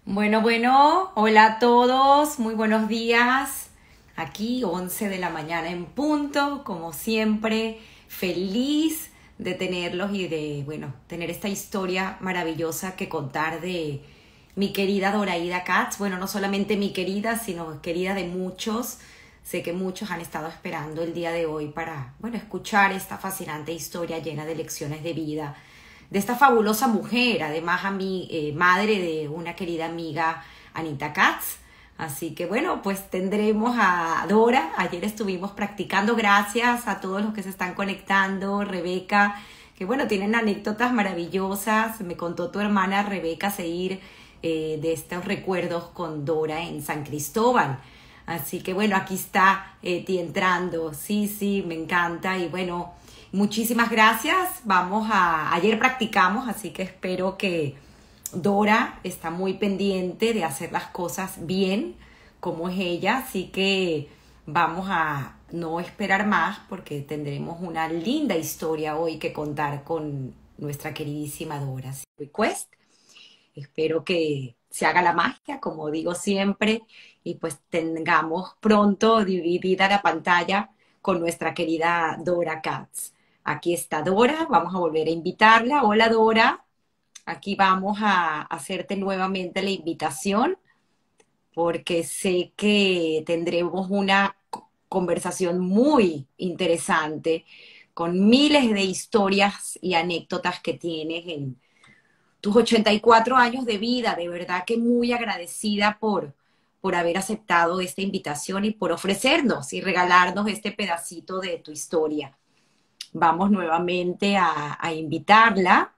Bueno, hola a todos, muy buenos días. Aquí 11 de la mañana en punto, como siempre, feliz de tenerlos y de, tener esta historia maravillosa que contar de mi querida Doraida Katz. Bueno, no solamente mi querida, sino querida de muchos. Sé que muchos han estado esperando el día de hoy para, escuchar esta fascinante historia llena de lecciones de vida de esta fabulosa mujer, además madre de una querida amiga, Anita Katz. Así que pues tendremos a Dora. Ayer estuvimos practicando, gracias a todos los que se están conectando, Rebeca, que tienen anécdotas maravillosas. Me contó tu hermana Rebeca Seir de estos recuerdos con Dora en San Cristóbal. Así que aquí está ti entrando. Sí, me encanta y muchísimas gracias. Ayer practicamos, así que espero que Dora está muy pendiente de hacer las cosas bien, como es ella, así que vamos a no esperar más porque tendremos una linda historia hoy que contar con nuestra queridísima Dora. Request. Espero que se haga la magia, como digo siempre, y pues tengamos pronto dividida la pantalla con nuestra querida Dora Katz. Aquí está Dora, vamos a volver a invitarla. Hola Dora, aquí vamos a hacerte nuevamente la invitación porque sé que tendremos una conversación muy interesante con miles de historias y anécdotas que tienes en tus 84 años de vida. De verdad que muy agradecida por haber aceptado esta invitación y por ofrecernos y regalarnos este pedacito de tu historia. Vamos nuevamente a invitarla.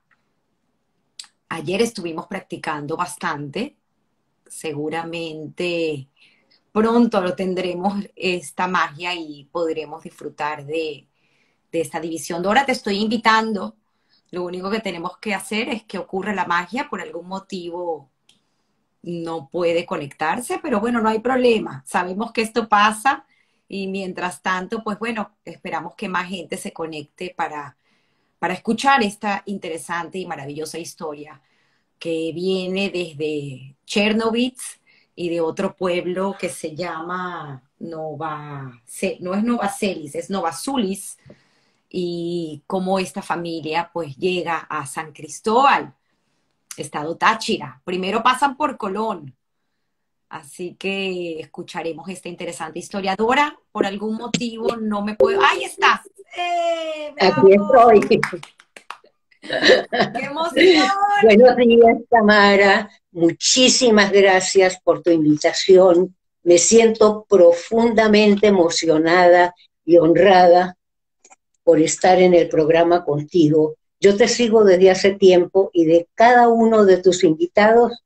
Ayer estuvimos practicando bastante. Seguramente pronto lo tendremos esta magia y podremos disfrutar de esta división. Dora, te estoy invitando. Lo único que tenemos que hacer es que ocurra la magia. Por algún motivo no puede conectarse, pero no hay problema. Sabemos que esto pasa y mientras tanto, esperamos que más gente se conecte para escuchar esta interesante y maravillosa historia que viene desde Chernobyl y de otro pueblo que se llama no es Novacelis, es Novazulis, y cómo esta familia pues llega a San Cristóbal, estado Táchira. Primero pasan por Colón, así que escucharemos esta interesante historia. Dora, por algún motivo no me puedo... ¡Ahí estás! Aquí ¡Bravo! estoy. ¡Qué emoción! Buenos días, Tamara. Muchísimas gracias por tu invitación. Me siento profundamente emocionada y honrada por estar en el programa contigo. Yo te sigo desde hace tiempo y de cada uno de tus invitados.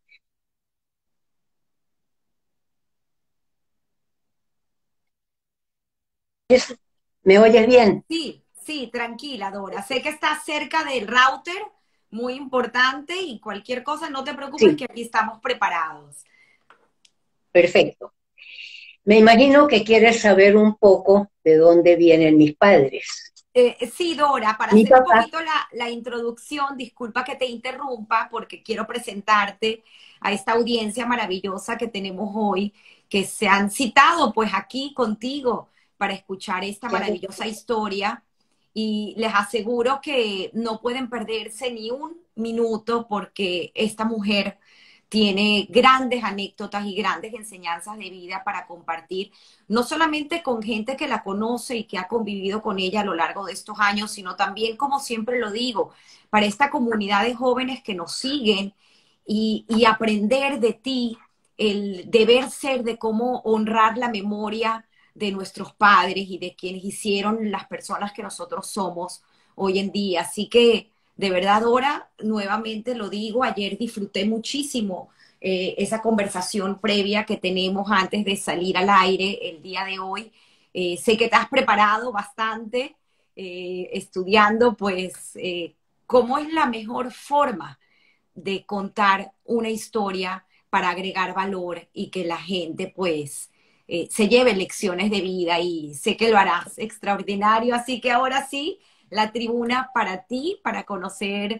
¿Me oyes bien? Sí, tranquila, Dora. Sé que estás cerca del router, muy importante, y cualquier cosa no te preocupes Sí, que aquí estamos preparados. perfecto. Me imagino que quieres saber un poco de dónde vienen mis padres. Sí, Dora, para Mi hacer un papá, poquito la introducción, disculpa que te interrumpa porque quiero presentarte a esta audiencia maravillosa que tenemos hoy, que se han citado pues aquí contigo para escuchar esta maravillosa historia, y les aseguro que no pueden perderse ni un minuto porque esta mujer tiene grandes anécdotas y grandes enseñanzas de vida para compartir, no solamente con gente que la conoce y que ha convivido con ella a lo largo de estos años, sino también, como siempre lo digo, para esta comunidad de jóvenes que nos siguen y aprender de ti el deber ser, de cómo honrar la memoria de nuestros padres y de quienes hicieron las personas que nosotros somos hoy en día. Así que, de verdad, Dora, nuevamente lo digo, ayer disfruté muchísimo esa conversación previa que tenemos antes de salir al aire el día de hoy. Sé que te has preparado bastante, estudiando cómo es la mejor forma de contar una historia para agregar valor y que la gente se lleve lecciones de vida, y sé que lo harás extraordinario. Así que ahora sí, la tribuna para ti, para conocer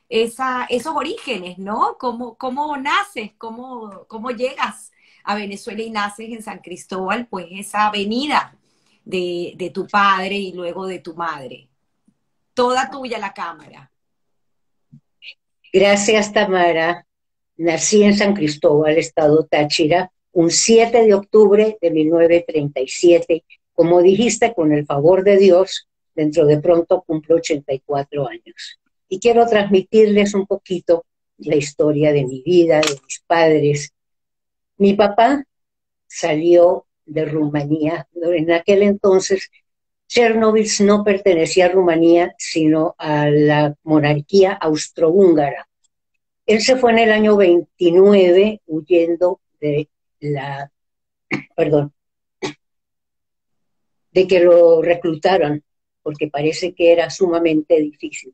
esos orígenes, ¿no? ¿Cómo naces? ¿Cómo llegas a Venezuela y naces en San Cristóbal? Pues esa avenida de tu padre y luego de tu madre. Toda tuya la cámara. Gracias, Tamara. Nací en San Cristóbal, estado Táchira, un 7 de octubre de 1937. Como dijiste, con el favor de Dios, dentro de pronto cumplo 84 años. Y quiero transmitirles un poquito la historia de mi vida, de mis padres. Mi papá salió de Rumanía. En aquel entonces, Chernóbil no pertenecía a Rumanía, sino a la monarquía austrohúngara. Él se fue en el año 29 huyendo de la, perdón, de que lo reclutaran, porque parece que era sumamente difícil.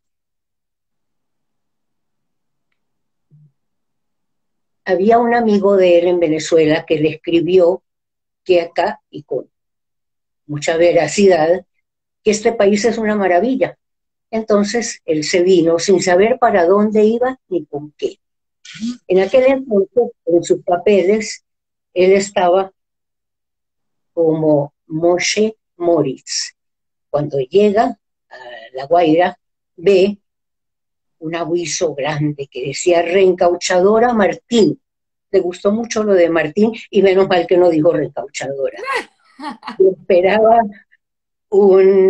Había un amigo de él en Venezuela que le escribió que acá, y con mucha veracidad, que este país es una maravilla. Entonces él se vino sin saber para dónde iba ni con qué. En aquel entonces, en sus papeles, él estaba como Moshe Moritz. Cuando llega a La Guaira, ve un aviso grande que decía reencauchadora Martín. Le gustó mucho lo de Martín y menos mal que no dijo reencauchadora. Yo esperaba un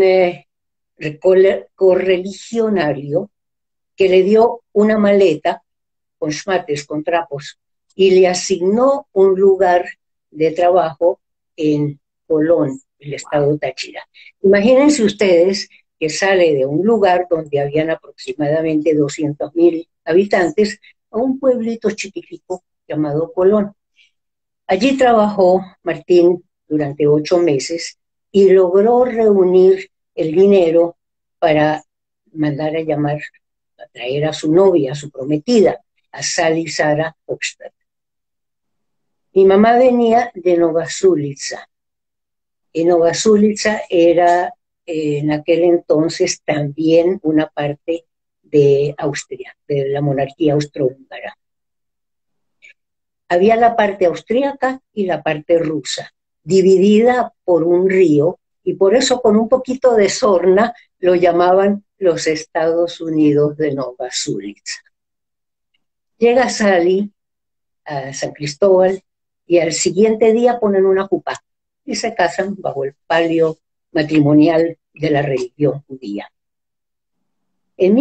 correligionario que le dio una maleta con schmates, con trapos, y le asignó un lugar de trabajo en Colón, el estado Táchira. Imagínense ustedes que sale de un lugar donde habían aproximadamente 200.000 habitantes a un pueblito chiquitico llamado Colón. Allí trabajó Martín durante 8 meses y logró reunir el dinero para mandar a llamar, a traer a su novia, a su prometida, a Sally Sara Hochstadt. Mi mamá venía de Nova Súlica. Y Nova Súlica era en aquel entonces también una parte de Austria, de la monarquía austrohúngara. Había la parte austríaca y la parte rusa, dividida por un río, y por eso con un poquito de sorna lo llamaban los Estados Unidos de Nova Súlica. Llega Sally a San Cristóbal y al siguiente día ponen una jupá y se casan bajo el palio matrimonial de la religión judía. En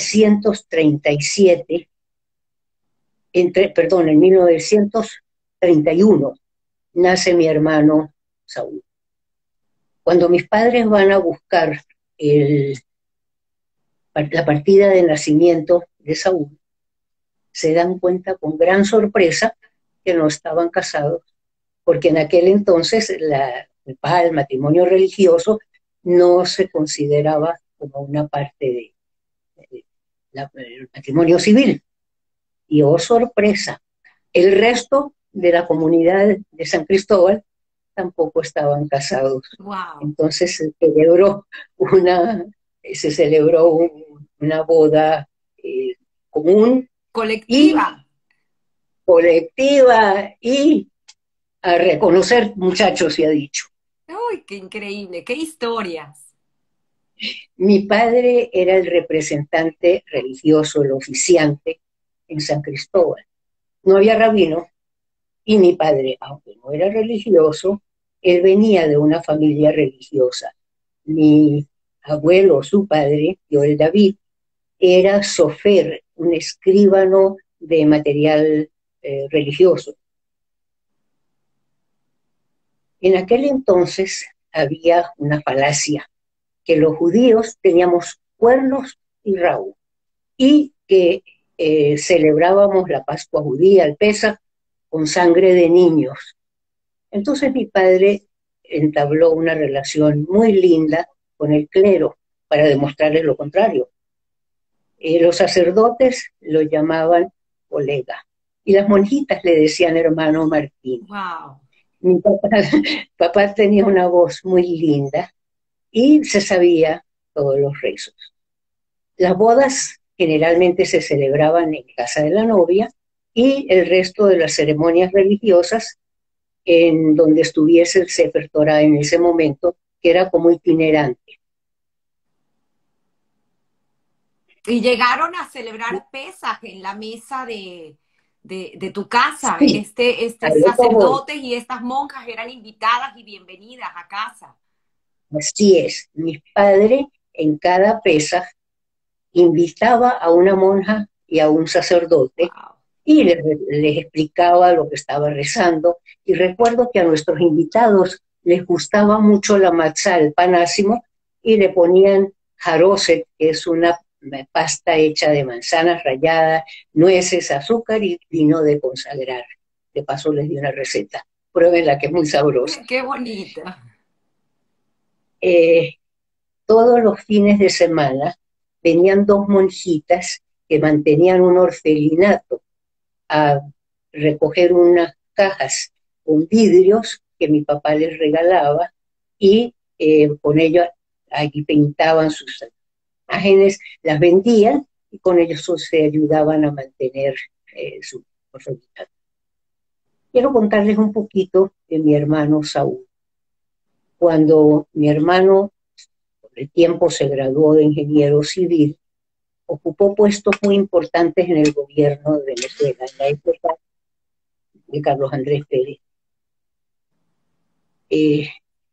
1937, en 1931, nace mi hermano Saúl. Cuando mis padres van a buscar la partida de nacimiento de Saúl, se dan cuenta con gran sorpresa que no estaban casados, porque en aquel entonces el matrimonio religioso no se consideraba como una parte del matrimonio civil. Y oh sorpresa, el resto de la comunidad de San Cristóbal tampoco estaban casados. Wow. Entonces se celebró una boda común y Colectiva. colectiva y a reconocer, muchachos, se ha dicho. Uy, qué increíble, qué historias. Mi padre era el representante religioso, el oficiante en San Cristóbal. No había rabino y mi padre, aunque no era religioso, él venía de una familia religiosa. Mi abuelo, su padre, Joel David, era sofer, un escribano de material religioso. En aquel entonces había una falacia, que los judíos teníamos cuernos y rabo, y que celebrábamos la Pascua judía, el Pesaj, con sangre de niños. Entonces mi padre entabló una relación muy linda con el clero para demostrarles lo contrario. Los sacerdotes lo llamaban colega y las monjitas le decían hermano Martín. Wow. Mi papá tenía una voz muy linda y se sabía todos los rezos. Las bodas generalmente se celebraban en casa de la novia, y el resto de las ceremonias religiosas en donde estuviese el Sefer Torah en ese momento, que era como itinerante. Y llegaron a celebrar Pesaj en la mesa de tu casa. Sí, a Este eso voy. sacerdote y estas monjas eran invitadas y bienvenidas a casa. Así es, mi padre en cada Pesaj invitaba a una monja y a un sacerdote Wow. y les explicaba lo que estaba rezando. Y recuerdo que a nuestros invitados les gustaba mucho la matzá, el pan ácimo, y le ponían jaroset, que es una pasta hecha de manzanas ralladas, nueces, azúcar y vino de consagrar. De paso les di una receta. Pruébenla, que es muy sabrosa. Qué bonita. Eh, todos los fines de semana venían dos monjitas que mantenían un orfelinato a recoger unas cajas con vidrios que mi papá les regalaba, y con ellos allí pintaban sus imágenes, las vendían y con ellos se ayudaban a mantener su orfelinato. Quiero contarles un poquito de mi hermano Saúl. Cuando mi hermano por el tiempo se graduó de ingeniero civil, ocupó puestos muy importantes en el gobierno de Venezuela, en la época de Carlos Andrés Pérez. Eh,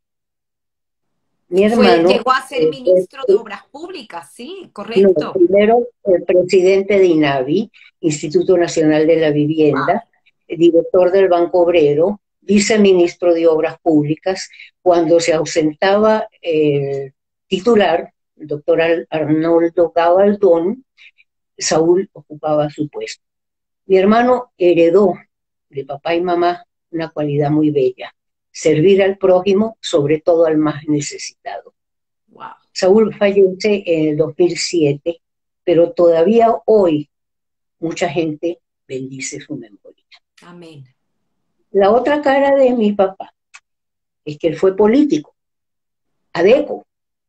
mi hermano, Llegó a ser ministro de Obras Públicas, sí, no, correcto. primero el presidente de INAVI, Instituto Nacional de la Wow. Vivienda, director del Banco Obrero, viceministro de Obras Públicas. Cuando se ausentaba el titular, el doctor Arnoldo Gabaldón, Saúl ocupaba su puesto. Mi hermano heredó de papá y mamá una cualidad muy bella: servir al prójimo, sobre todo al más necesitado. Wow. Saúl fallece en el 2007, pero todavía hoy mucha gente bendice su memoria. Amén. La otra cara de mi papá es que él fue político, adeco.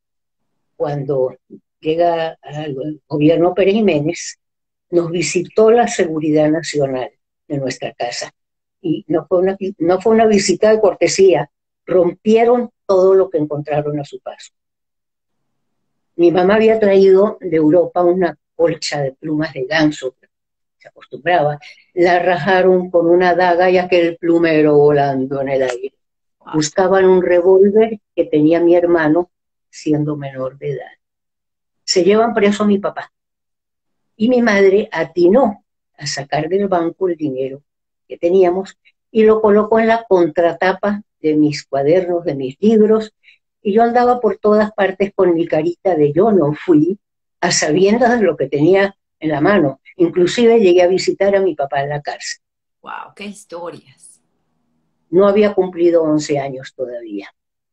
Cuando llega al gobierno Pérez Jiménez, nos visitó la Seguridad Nacional de nuestra casa. Y no fue una visita de cortesía, rompieron todo lo que encontraron a su paso. Mi mamá había traído de Europa una colcha de plumas de ganso, se acostumbraba, la rajaron con una daga y aquel plumero volando en el aire. Wow. Buscaban un revólver que tenía mi hermano siendo menor de edad. Se llevan preso a mi papá y mi madre atinó a sacar del banco el dinero que teníamos y lo colocó en la contratapa de mis cuadernos, de mis libros, y yo andaba por todas partes con mi carita de yo no fui, a sabiendas de lo que tenía en la mano. Inclusive llegué a visitar a mi papá en la cárcel. Wow, qué historias. No había cumplido 11 años todavía.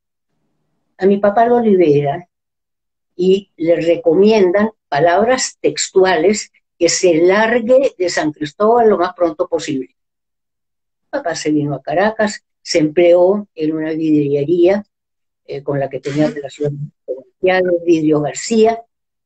A mi papá lo liberan y le recomiendan, palabras textuales, que se largue de San Cristóbal lo más pronto posible. Papá se vino a Caracas, se empleó en una vidriería con la que tenía relaciones comerciales, Vidrio García,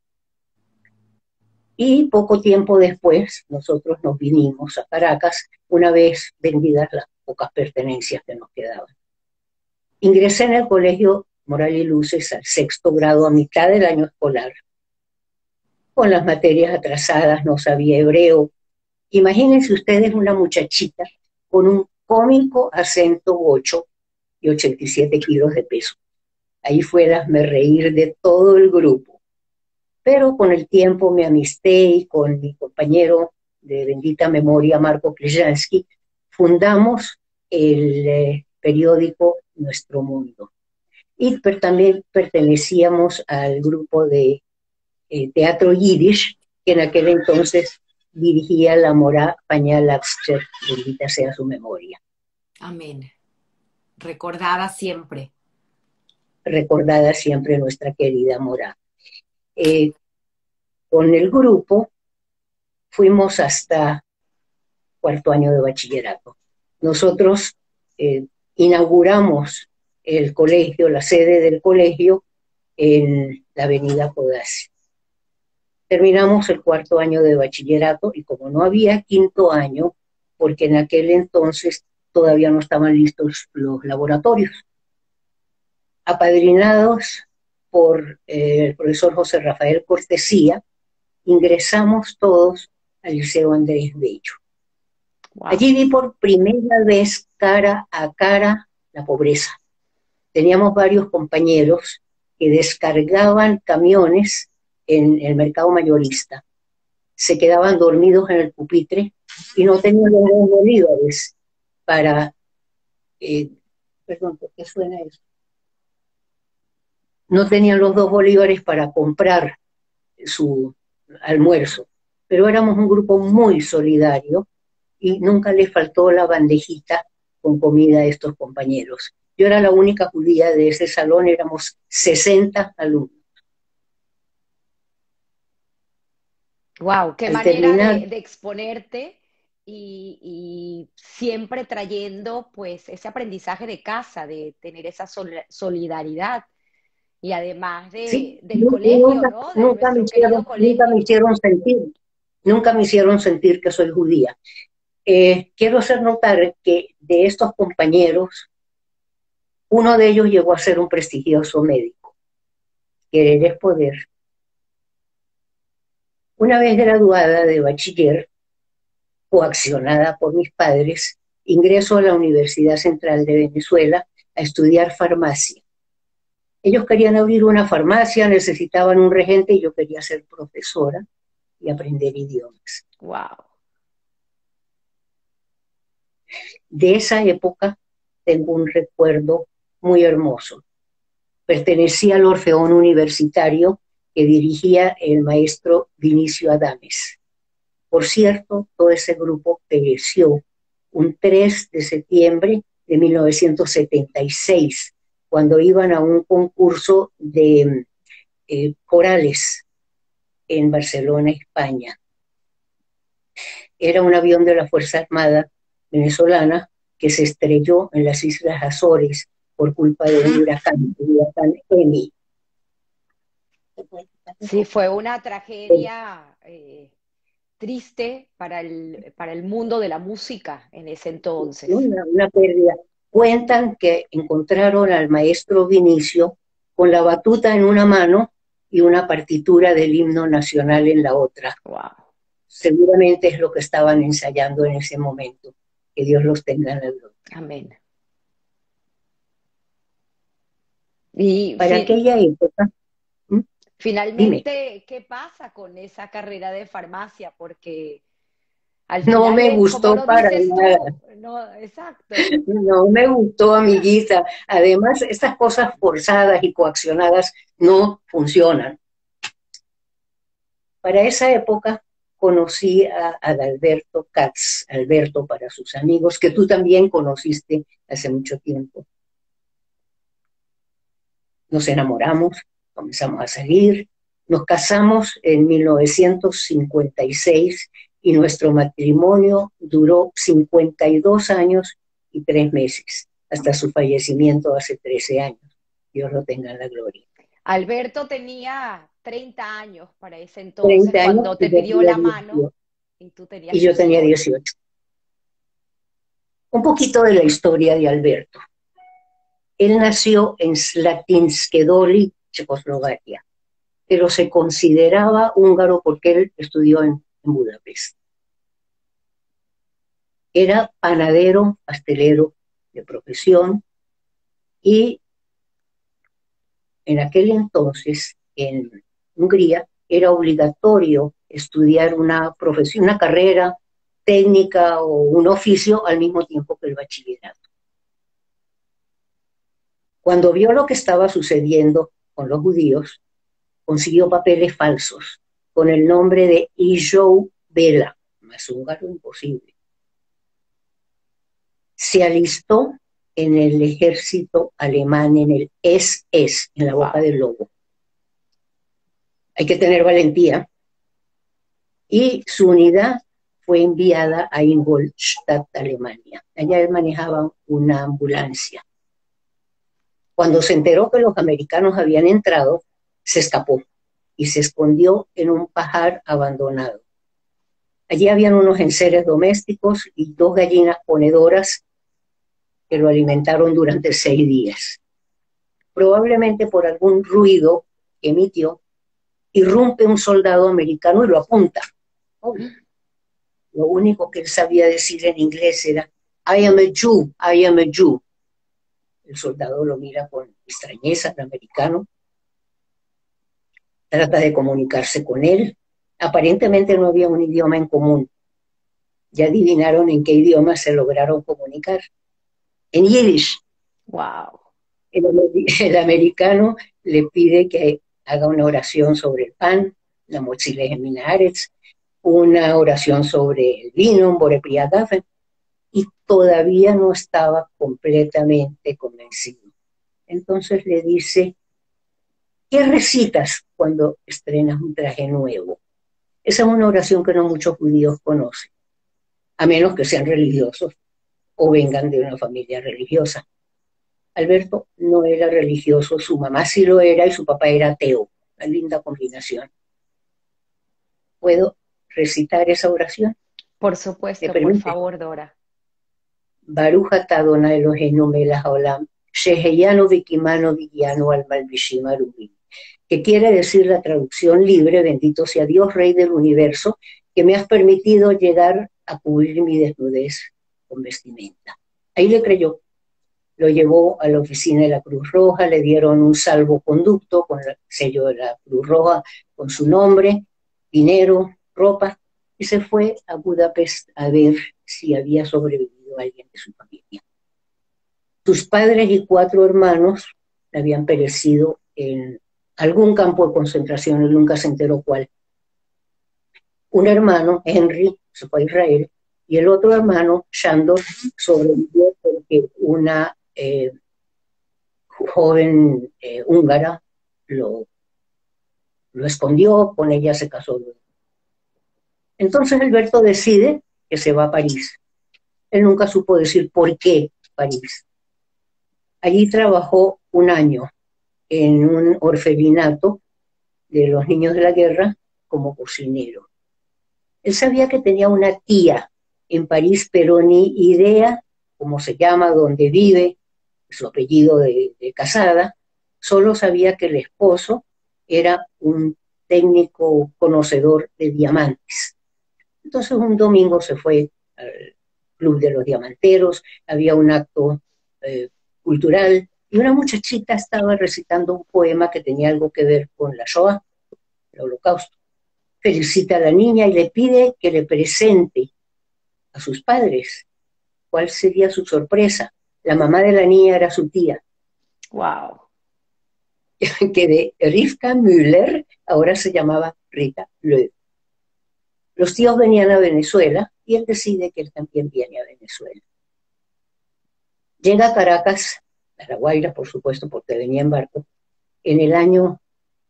y poco tiempo después nosotros nos vinimos a Caracas, una vez vendidas las pocas pertenencias que nos quedaban. Ingresé en el colegio Moral y Luces al 6º grado, a mitad del año escolar. Con las materias atrasadas, no sabía hebreo. Imagínense ustedes una muchachita con un cómico acento gocho y 87 kilos de peso. Ahí fue el hazmerreír de todo el grupo. Pero con el tiempo me amisté y con mi compañero de bendita memoria, Marco Krzyzewski, fundamos el periódico Nuestro Mundo. Y también pertenecíamos al grupo de teatro yiddish, que en aquel entonces dirigía la Morá Pañal Axter, bendita sea su memoria. Amén. Recordada siempre. Recordada siempre nuestra querida Morá. Con el grupo fuimos hasta 4º año de bachillerato. Nosotros inauguramos el colegio, la sede del colegio, en la avenida Codazzi. Terminamos el cuarto año de bachillerato y como no había quinto año, porque en aquel entonces todavía no estaban listos los laboratorios, apadrinados por el profesor José Rafael Cortesía, ingresamos todos al Liceo Andrés Bello. Wow. Allí vi por primera vez cara a cara la pobreza. Teníamos varios compañeros que descargaban camiones en el mercado mayorista, se quedaban dormidos en el pupitre y no tenían los 2 bolívares para... perdón, ¿por qué suena eso? No tenían los 2 bolívares para comprar su almuerzo, pero éramos un grupo muy solidario y nunca les faltó la bandejita con comida a estos compañeros. Yo era la única judía de ese salón, éramos 60 alumnos. Wow, qué Al manera terminar, de exponerte y siempre trayendo pues ese aprendizaje de casa, de tener esa solidaridad y además sí, del colegio, ¿no? De nuestro querido colegio. nunca me hicieron sentir que soy judía. Quiero hacer notar que de estos compañeros, uno de ellos llegó a ser un prestigioso médico. Querer es poder. Una vez graduada de bachiller, coaccionada por mis padres, ingreso a la Universidad Central de Venezuela a estudiar farmacia. Ellos querían abrir una farmacia, necesitaban un regente y yo quería ser profesora y aprender idiomas. Wow. De esa época tengo un recuerdo muy hermoso. Pertenecía al Orfeón Universitario que dirigía el maestro Vinicio Adames. Por cierto, todo ese grupo pereció un 3 de septiembre de 1976, cuando iban a un concurso de corales en Barcelona, España. Era un avión de la Fuerza Armada venezolana que se estrelló en las Islas Azores por culpa de un huracán, el huracán Emi. Sí, fue una tragedia triste para el mundo de la música en ese entonces. Una pérdida. Cuentan que encontraron al maestro Vinicio con la batuta en una mano y una partitura del himno nacional en la otra. Wow. Seguramente es lo que estaban ensayando en ese momento. Que Dios los tenga en la gloria. Amén. Y para aquella época, finalmente, dime. ¿qué pasa con esa carrera de farmacia? Porque al No final, me como gustó lo para dices nada. tú, no, exacto. No me gustó, amiguita. Además, estas cosas forzadas y coaccionadas no funcionan. Para esa época conocí a Adalberto Katz, Alberto para sus amigos, que tú también conociste hace mucho tiempo. Nos enamoramos, comenzamos a salir, nos casamos en 1956 y nuestro matrimonio duró 52 años y 3 meses, hasta su fallecimiento hace 13 años. Dios lo tenga en la gloria. Alberto tenía 30 años para ese entonces, 30 años cuando te pidió la mano y tú tenías y yo tenía 18. Un poquito de la historia de Alberto. Él nació en Slatinské Dolí, Checoslovaquia, pero se consideraba húngaro porque él estudió en Budapest. Era panadero, pastelero de profesión y en aquel entonces en Hungría era obligatorio estudiar una profesión, una carrera técnica o un oficio al mismo tiempo que el bachillerato. Cuando vio lo que estaba sucediendo con los judíos, consiguió papeles falsos con el nombre de Ijou Bela, más húngaro imposible. Se alistó en el ejército alemán, en el SS, en la boca del lobo. Hay que tener valentía. Y su unidad fue enviada a Ingolstadt, Alemania. Allá él manejaba una ambulancia. Cuando se enteró que los americanos habían entrado, se escapó y se escondió en un pajar abandonado. Allí habían unos enseres domésticos y 2 gallinas ponedoras que lo alimentaron durante 6 días. Probablemente por algún ruido que emitió, irrumpe un soldado americano y lo apunta. Lo único que él sabía decir en inglés era I am a Jew, I am a Jew. El soldado lo mira con extrañeza, el americano, trata de comunicarse con él. Aparentemente no había un idioma en común. Ya adivinaron en qué idioma se lograron comunicar. En Yiddish. Wow. El americano le pide que haga una oración sobre el pan, la mochila de Minaretz, una oración sobre el vino, un Borepriagafen, y todavía no estaba completamente convencido. Entonces le dice, ¿qué recitas cuando estrenas un traje nuevo? Esa es una oración que no muchos judíos conocen, a menos que sean religiosos o vengan de una familia religiosa. Alberto no era religioso, su mamá sí lo era y su papá era ateo. Una linda combinación. ¿Puedo recitar esa oración? Por supuesto, por favor, Dora. Baruch atah Adonai Eloheinu melech haolam, sheheyanu v'kimanu v'guianu al malvishim arubim. Que quiere decir la traducción libre, bendito sea Dios, Rey del universo, que me has permitido llegar a cubrir mi desnudez con vestimenta. Ahí le creyó. Lo llevó a la oficina de la Cruz Roja, le dieron un salvoconducto con el sello de la Cruz Roja, con su nombre, dinero, ropa, y se fue a Budapest a ver si había sobrevivido alguien de su familia. Sus padres y 4 hermanos habían perecido en algún campo de concentración, él nunca se enteró cuál. Un hermano, Henry, se fue a Israel, y el otro hermano, Shandor, sobrevivió porque una joven húngara lo escondió, con ella se casó luego. Entonces Alberto decide que se va a París. Él nunca supo decir por qué París. Allí trabajó un año en un orfelinato de los niños de la guerra como cocinero. Él sabía que tenía una tía en París, pero ni idea cómo se llama, dónde vive, su apellido de casada. Solo sabía que el esposo era un técnico conocedor de diamantes. Entonces un domingo se fue al Club de los Diamanteros, había un acto cultural, y una muchachita estaba recitando un poema que tenía algo que ver con la Shoah, el Holocausto. Felicita a la niña y le pide que le presente a sus padres. ¿Cuál sería su sorpresa? La mamá de la niña era su tía. Wow. Que de Rivka Müller ahora se llamaba Rita Löw. Los tíos venían a Venezuela y él decide que él también viene a Venezuela. Llega a Caracas, a La Guaira, por supuesto, porque venía en barco, en el año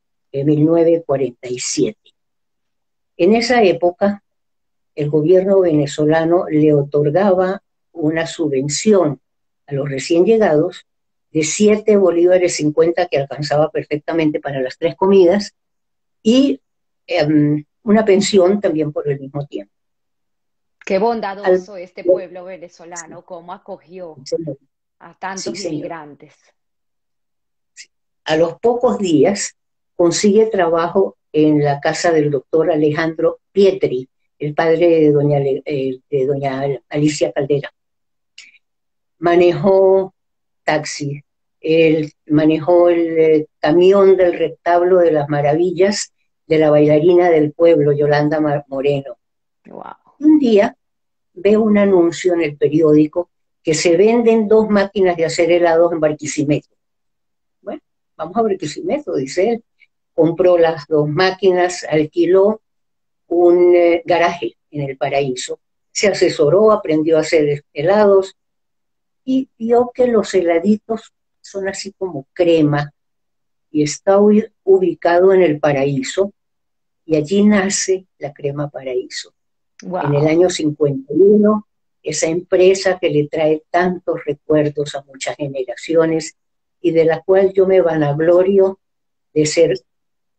1947. En esa época, el gobierno venezolano le otorgaba una subvención a los recién llegados de 7 bolívares 50 que alcanzaba perfectamente para las 3 comidas y una pensión también por el mismo tiempo. Qué bondadoso este pueblo venezolano, cómo acogió a tantos inmigrantes. A los pocos días consigue trabajo en la casa del doctor Alejandro Pietri, el padre de doña Alicia Caldera. Manejó taxi, manejó el camión del retablo de las maravillas de la bailarina del pueblo, Yolanda Moreno. Wow. Un día ve un anuncio en el periódico que se venden 2 máquinas de hacer helados en Barquisimeto. Bueno, vamos a Barquisimeto, dice él. Compró las 2 máquinas, alquiló un garaje en el Paraíso, se asesoró, aprendió a hacer helados y vio que los heladitos son así como crema y está ubicado en el Paraíso y allí nace la Crema Paraíso. Wow. En el año 51, esa empresa que le trae tantos recuerdos a muchas generaciones y de la cual yo me vanaglorio de ser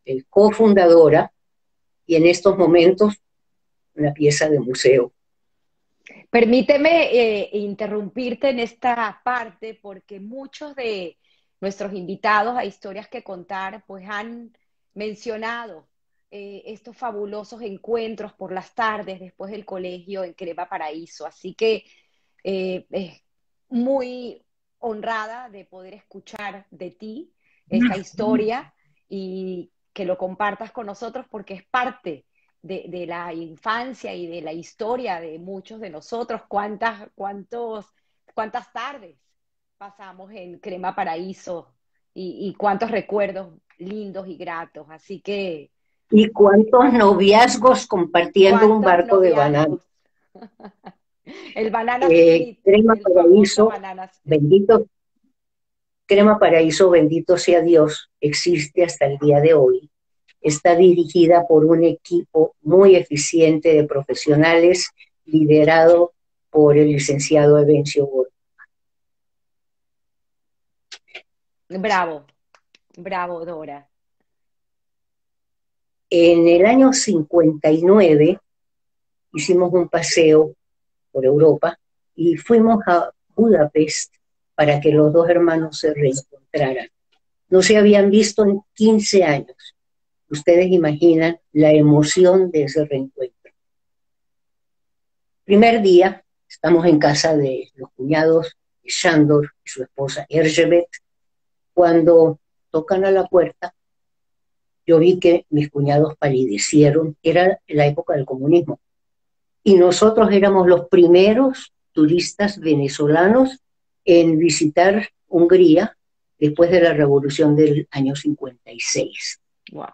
cofundadora, y en estos momentos una pieza de museo. Permíteme interrumpirte en esta parte porque muchos de nuestros invitados a Historias que Contar pues han mencionado estos fabulosos encuentros por las tardes después del colegio en Crema Paraíso. Así que es muy honrada de poder escuchar de ti esta historia y que lo compartas con nosotros porque es parte de la infancia y de la historia de muchos de nosotros. ¿Cuántas tardes pasamos en Crema Paraíso y cuántos recuerdos lindos y gratos? Así que, Y cuántos noviazgos compartiendo un ¿cuántos barco de banana. noviazgos? El banana split, Crema el famoso Paraíso, banana split. bendito, Crema Paraíso, bendito sea Dios, existe hasta el día de hoy. Está dirigida por un equipo muy eficiente de profesionales, liderado por el licenciado Evencio Borges. Bravo, bravo, Dora. En el año 59 hicimos un paseo por Europa y fuimos a Budapest para que los dos hermanos se reencontraran. No se habían visto en 15 años. Ustedes imaginan la emoción de ese reencuentro. Primer día, estamos en casa de los cuñados Sándor y su esposa Erzsébet. Cuando tocan a la puerta, yo vi que mis cuñados palidecieron. Era la época del comunismo. Y nosotros éramos los primeros turistas venezolanos en visitar Hungría después de la revolución del año 56. Wow.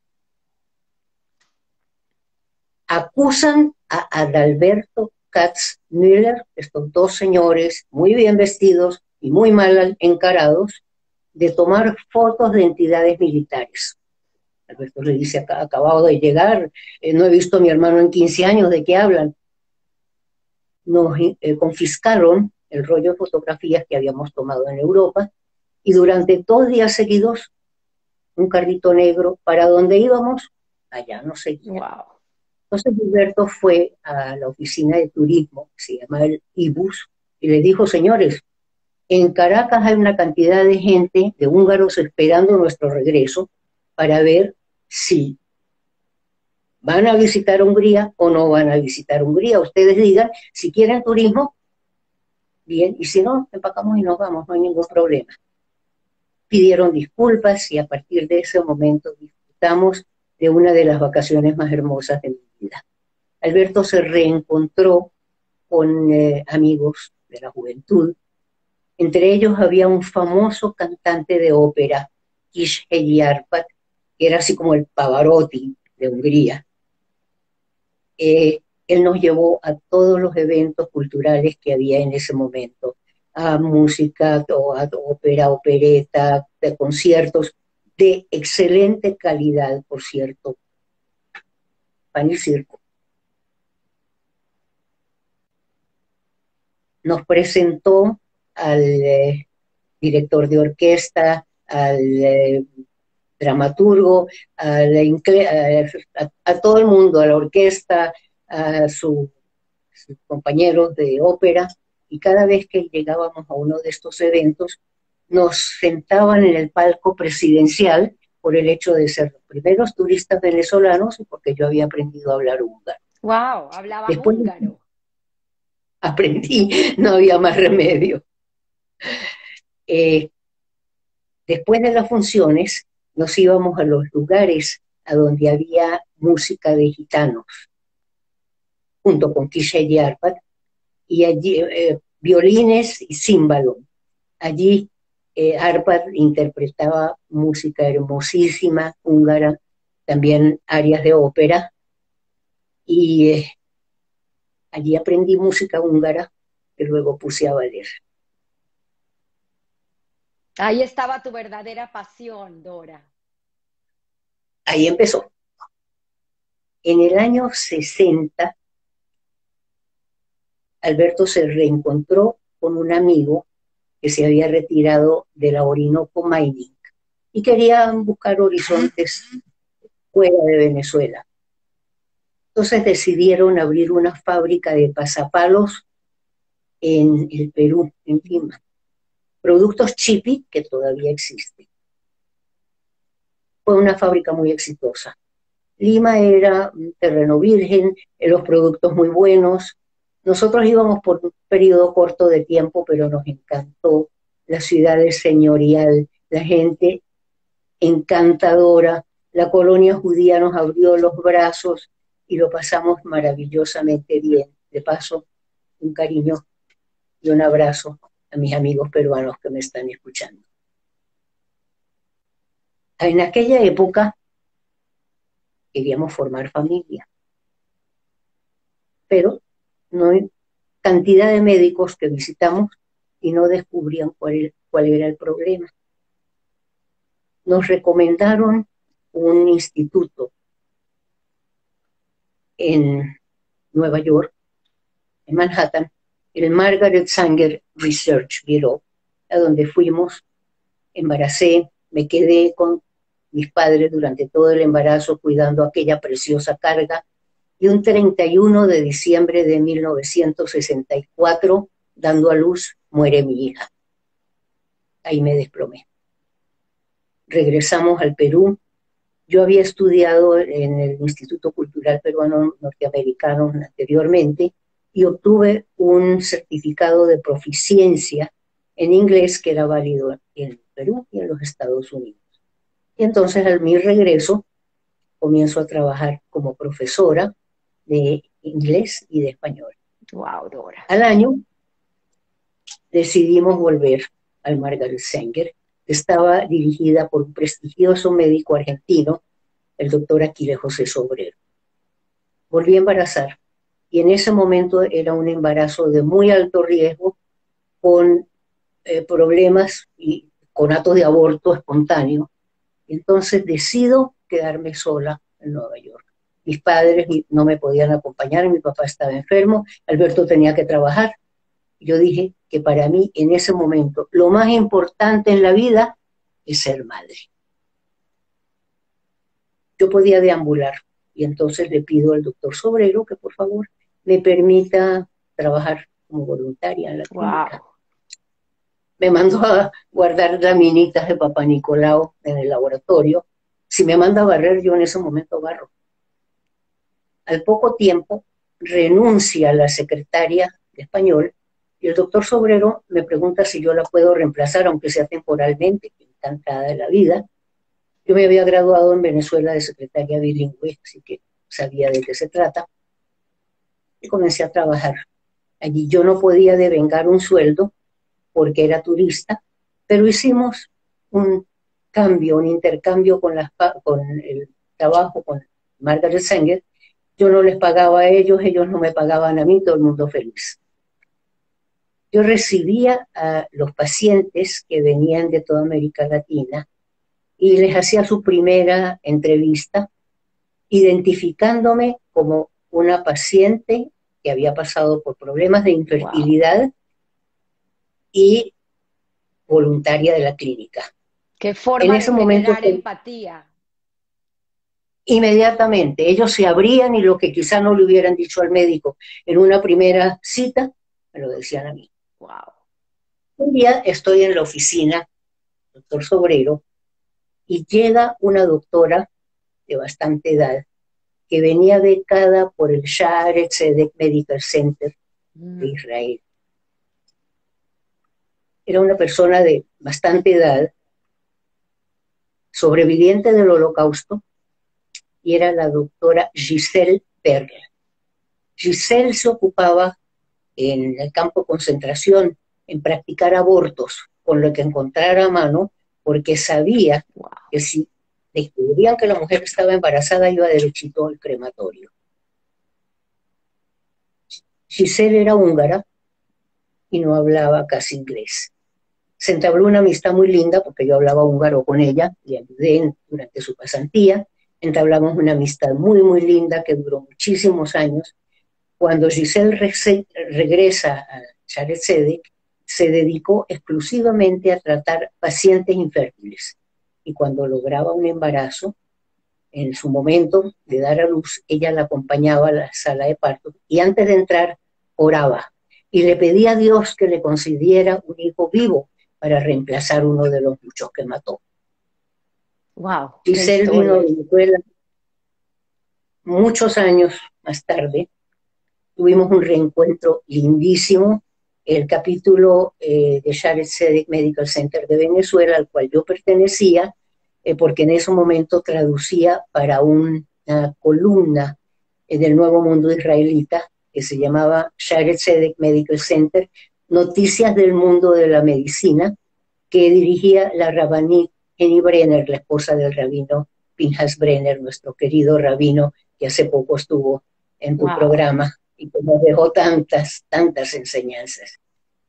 Acusan a Adalberto Katz-Müller, estos dos señores muy bien vestidos y muy mal encarados, de tomar fotos de entidades militares. Alberto le dice, acabado de llegar, no he visto a mi hermano en 15 años, ¿de qué hablan? Nos confiscaron el rollo de fotografías que habíamos tomado en Europa y durante 2 días seguidos un carrito negro para donde íbamos, allá nos seguía. Wow. Entonces Gilberto fue a la oficina de turismo, que se llama el IBUS, y les dijo, señores, en Caracas hay una cantidad de gente, de húngaros, esperando nuestro regreso para ver si van a visitar Hungría o no van a visitar Hungría. Ustedes digan, si quieren turismo, bien, y si no, empacamos y nos vamos, no hay ningún problema. Pidieron disculpas y a partir de ese momento disfrutamos de una de las vacaciones más hermosas de mi vida. Alberto se reencontró con amigos de la juventud. Entre ellos había un famoso cantante de ópera, Kiss Hegyárpád, que era así como el Pavarotti de Hungría. Él nos llevó a todos los eventos culturales que había en ese momento, a música, a ópera, opereta, de conciertos de excelente calidad, por cierto, pan y circo. Nos presentó al director de orquesta, al dramaturgo, a todo el mundo, a la orquesta, a sus compañeros de ópera, y cada vez que llegábamos a uno de estos eventos, nos sentaban en el palco presidencial por el hecho de ser los primeros turistas venezolanos y porque yo había aprendido a hablar húngaro. Wow, hablabas Después húngaro. aprendí, no había más remedio. Después de las funciones, nos íbamos a los lugares a donde había música de gitanos, junto con Kisha y Arpad, y allí violines y címbalo. Allí Arpad interpretaba música hermosísima, húngara, también arias de ópera, y allí aprendí música húngara que luego puse a valer. Ahí estaba tu verdadera pasión, Dora. Ahí empezó. En el año 60, Alberto se reencontró con un amigo que se había retirado de la Orinoco Mining y quería buscar horizontes fuera de Venezuela. Entonces decidieron abrir una fábrica de pasapalos en el Perú, en Lima. Productos Chipi, que todavía existe. Fue una fábrica muy exitosa. Lima era un terreno virgen, los productos muy buenos. Nosotros íbamos por un periodo corto de tiempo, pero nos encantó. La ciudad es señorial, la gente encantadora, la colonia judía nos abrió los brazos y lo pasamos maravillosamente bien. De paso, un cariño y un abrazo a mis amigos peruanos que me están escuchando. En aquella época queríamos formar familia, pero no hay cantidad de médicos que visitamos y no descubrían cuál era el problema. Nos recomendaron un instituto en Nueva York, en Manhattan, el Margaret Sanger Research Bureau, a donde fuimos, embaracé, me quedé con mis padres durante todo el embarazo cuidando aquella preciosa carga, y un 31 de diciembre de 1964, dando a luz, muere mi hija. Ahí me desplomé. Regresamos al Perú. Yo había estudiado en el Instituto Cultural Peruano Norteamericano anteriormente y obtuve un certificado de proficiencia en inglés que era válido en Perú y en los Estados Unidos. Y entonces, al mi regreso, comienzo a trabajar como profesora de inglés y de español. Wow, Dora. Al año decidimos volver al Margaret Sanger, que estaba dirigida por un prestigioso médico argentino, el doctor Aquiles José Sobrero. Volví a embarazar y en ese momento era un embarazo de muy alto riesgo, con problemas y con actos de aborto espontáneo. Entonces decido quedarme sola en Nueva York. Mis padres no me podían acompañar, mi papá estaba enfermo, Alberto tenía que trabajar. Yo dije que para mí en ese momento lo más importante en la vida es ser madre. Yo podía deambular y entonces le pido al doctor Sobrero que por favor me permita trabajar como voluntaria en la clínica. Me mandó a guardar laminitas de Papá Nicolau en el laboratorio. Si me manda a barrer, yo en ese momento barro. Al poco tiempo renuncia la secretaria de español y el doctor Sobrero me pregunta si yo la puedo reemplazar, aunque sea temporalmente, encantada de la vida. Yo me había graduado en Venezuela de secretaria bilingüe, así que sabía de qué se trata. Y comencé a trabajar. Allí yo no podía devengar un sueldo porque era turista, pero hicimos un cambio, un intercambio con el trabajo con Margaret Sanger. Yo no les pagaba a ellos no me pagaban a mí, todo el mundo feliz. Yo recibía a los pacientes que venían de toda América Latina y les hacía su primera entrevista, identificándome como una paciente que había pasado por problemas de infertilidad. Wow. Y voluntaria de la clínica. ¿Qué forma en ese de momento generar empatía? Inmediatamente, ellos se abrían y lo que quizá no le hubieran dicho al médico en una primera cita, me lo decían a mí. Wow. Un día estoy en la oficina, doctor Sobrero, y llega una doctora de bastante edad que venía becada por el Shaare Zedek Medical Center de Israel. Era una persona de bastante edad, sobreviviente del Holocausto, y era la doctora Giselle Berger. Giselle se ocupaba en el campo de concentración en practicar abortos con lo que encontrara a mano, porque sabía que si descubrían que la mujer estaba embarazada iba derechito al crematorio. Giselle era húngara y no hablaba casi inglés. Se entabló una amistad muy linda porque yo hablaba húngaro con ella, le ayudé durante su pasantía. Entablamos una amistad muy, muy linda que duró muchísimos años. Cuando Giselle regresa a Shaare Zedek, se dedicó exclusivamente a tratar pacientes infértiles. Y cuando lograba un embarazo, en su momento de dar a luz, ella la acompañaba a la sala de parto y antes de entrar oraba y le pedía a Dios que le concediera un hijo vivo para reemplazar uno de los muchos que mató. Wow, qué Giselle vino a historia. Venezuela muchos años más tarde. Tuvimos un reencuentro lindísimo. El capítulo de Shared Zedek Medical Center de Venezuela, al cual yo pertenecía, porque en ese momento traducía para una columna del Nuevo Mundo Israelita que se llamaba Shared Zedek Medical Center, Noticias del Mundo de la Medicina, que dirigía la rabánit Eni Brenner, la esposa del rabino Pinhas Brenner, nuestro querido rabino que hace poco estuvo en tu Wow. programa y que nos dejó tantas, tantas enseñanzas.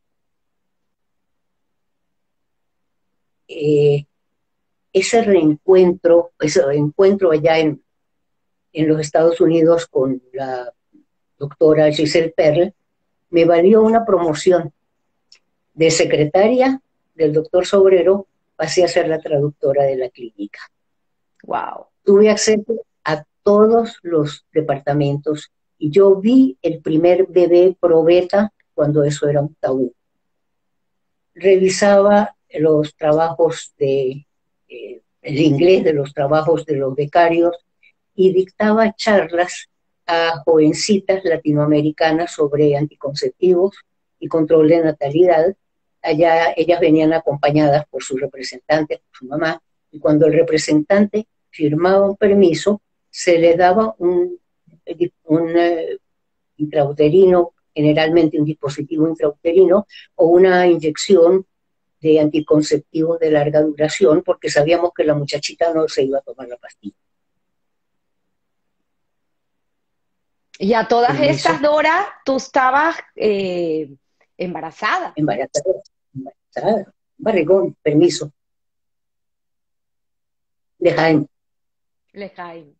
Ese reencuentro, ese encuentro allá en los Estados Unidos con la doctora Giselle Perl, me valió una promoción de secretaria del doctor Sobrero, pasé a ser la traductora de la clínica. Wow. Tuve acceso a todos los departamentos y yo vi el primer bebé probeta cuando eso era un tabú. Revisaba los trabajos el inglés de los trabajos de los becarios y dictaba charlas a jovencitas latinoamericanas sobre anticonceptivos y control de natalidad. Allá ellas venían acompañadas por sus representantes, por su mamá, y cuando el representante firmaba un permiso, se le daba un intrauterino, generalmente un dispositivo intrauterino, o una inyección de anticonceptivos de larga duración, porque sabíamos que la muchachita no se iba a tomar la pastilla. Y a todas Permiso. estas, Dora, tú estabas embarazada. Embarazada, barrigón, permiso. De Jaime. Lejaim.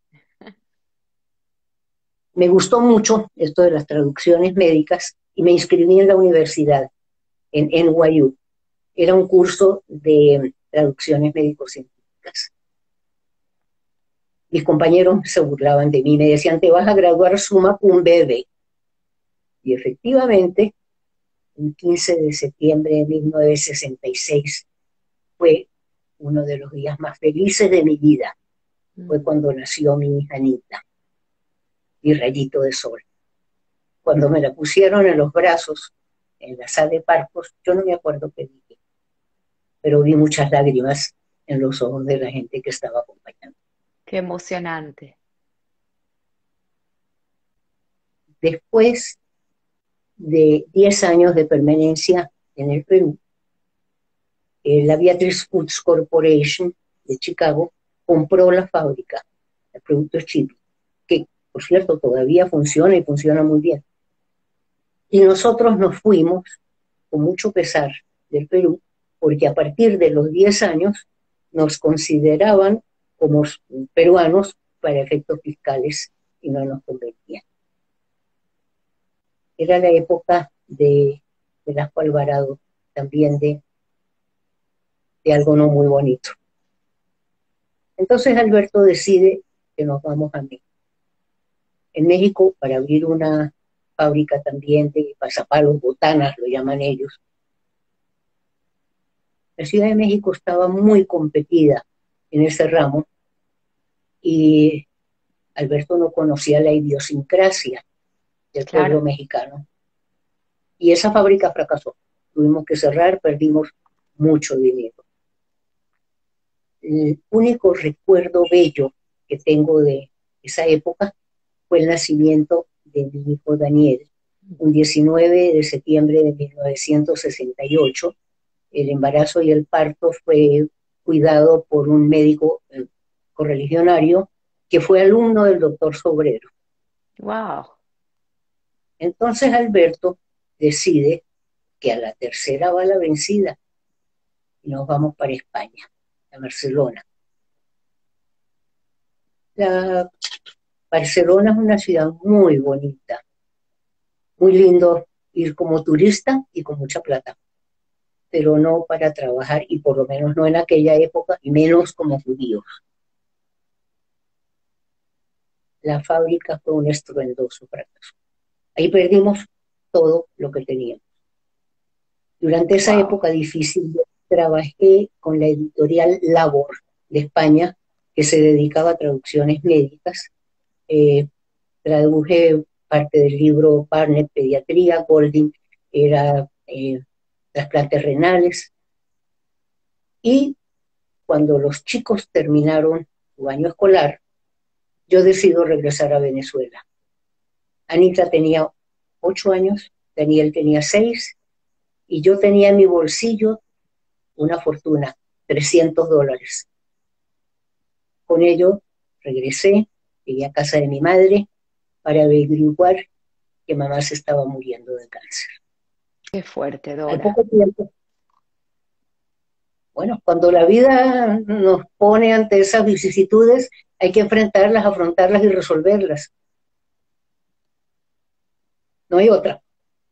Me gustó mucho esto de las traducciones médicas y me inscribí en la universidad, en NYU. Era un curso de traducciones médico-científicas. Mis compañeros se burlaban de mí, me decían, te vas a graduar summa cum laude. Y efectivamente, el 15 de septiembre de 1966 fue uno de los días más felices de mi vida. Fue cuando nació mi hija Anita, mi rayito de sol. Cuando me la pusieron en los brazos, en la sala de partos, yo no me acuerdo qué dije, pero vi muchas lágrimas en los ojos de la gente que estaba acompañando. Qué emocionante. Después de 10 años de permanencia en el Perú, la Beatrice Foods Corporation de Chicago compró la fábrica de productos Chip, que por cierto todavía funciona y funciona muy bien. Y nosotros nos fuimos con mucho pesar del Perú, porque a partir de los 10 años nos consideraban como peruanos para efectos fiscales y no nos convenía. Era la época de Velasco Alvarado, también de algo no muy bonito. Entonces Alberto decide que nos vamos a México. En México, para abrir una fábrica también de pasapalos, botanas, lo llaman ellos. La Ciudad de México estaba muy competida en ese ramo y Alberto no conocía la idiosincrasia del pueblo mexicano. Y esa fábrica fracasó. Tuvimos que cerrar, perdimos mucho dinero. El único recuerdo bello que tengo de esa época fue el nacimiento de mi hijo Daniel, un 19 de septiembre de 1968. El embarazo y el parto fue cuidado por un médico correligionario que fue alumno del doctor Sobrero. Wow. Entonces Alberto decide que a la tercera va la vencida y nos vamos para España, a Barcelona. Barcelona es una ciudad muy bonita, muy lindo ir como turista y con mucha plata, pero no para trabajar y por lo menos no en aquella época y menos como judíos. la fábrica fue un estruendoso fracaso. Ahí perdimos todo lo que teníamos. Durante esa Wow. época difícil trabajé con la editorial Labor de España, que se dedicaba a traducciones médicas. Eh, Traduje parte del libro Barnett Pediatría, Golding era trasplantes renales. Y cuando los chicos terminaron su año escolar, yo decido regresar a Venezuela. Anita tenía 8 años, Daniel tenía 6, y yo tenía en mi bolsillo una fortuna, $300. Con ello regresé, llegué a casa de mi madre para averiguar que mamá se estaba muriendo de cáncer. Qué fuerte, Al Dora. poco tiempo, bueno, cuando la vida nos pone ante esas vicisitudes, hay que enfrentarlas, afrontarlas y resolverlas. No hay otra.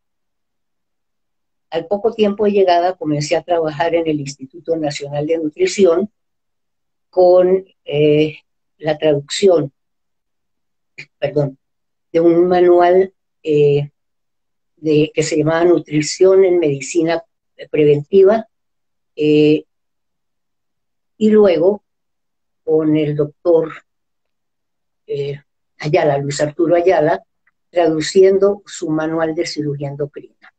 Al poco tiempo de llegada comencé a trabajar en el Instituto Nacional de Nutrición con la traducción, perdón, de un manual que se llamaba Nutrición en Medicina Preventiva, eh, y luego con el doctor eh, Ayala, Luis Arturo Ayala, traduciendo su manual de cirugía endocrina.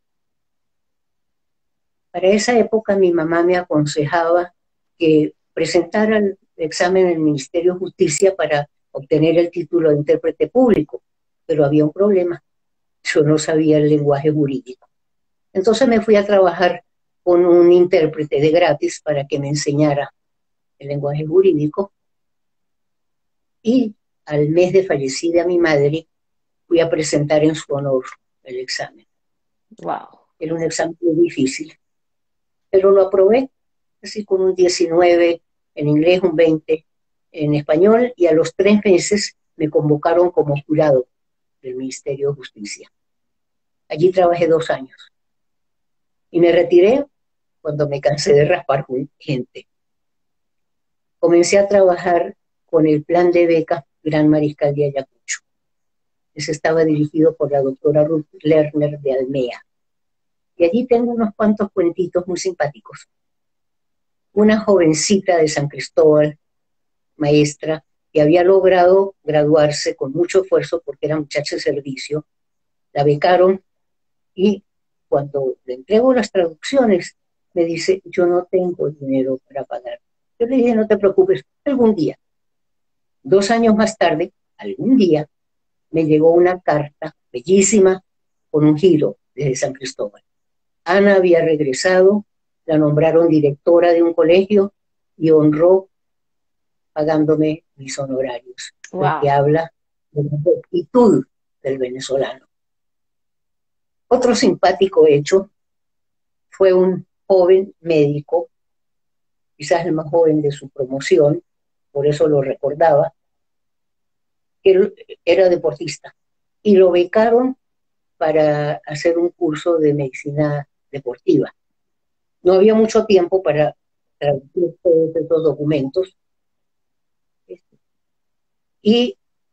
Para esa época mi mamá me aconsejaba que presentara el examen en el Ministerio de Justicia para obtener el título de intérprete público, pero había un problema, yo no sabía el lenguaje jurídico. Entonces me fui a trabajar con un intérprete de gratis para que me enseñara el lenguaje jurídico, y al mes de fallecida mi madre fui a presentar en su honor el examen. Wow. Era un examen muy difícil, pero lo aprobé, así con un 19 en inglés, un 20 en español, y a los 3 meses me convocaron como jurado del Ministerio de Justicia. Allí trabajé 2 años y me retiré cuando me cansé de raspar gente. Comencé a trabajar con el plan de becas Gran Mariscal de Ayacucho. Ese estaba dirigido por la doctora Ruth Lerner de Almea. Y allí tengo unos cuantos cuentitos muy simpáticos. Una jovencita de San Cristóbal, maestra, que había logrado graduarse con mucho esfuerzo porque era muchacha de servicio, la becaron, y cuando le entrego las traducciones, me dice, yo no tengo dinero para pagar. Yo le dije, no te preocupes, algún día. 2 años más tarde, algún día, me llegó una carta bellísima con un giro desde San Cristóbal. Ana había regresado, la nombraron directora de un colegio y honró pagándome mis honorarios, lo que Wow. habla de la rectitud del venezolano. Otro simpático hecho fue un joven médico, quizás el más joven de su promoción, por eso lo recordaba, que era deportista, y lo becaron para hacer un curso de medicina deportiva. No había mucho tiempo para traducir todos estos documentos, y,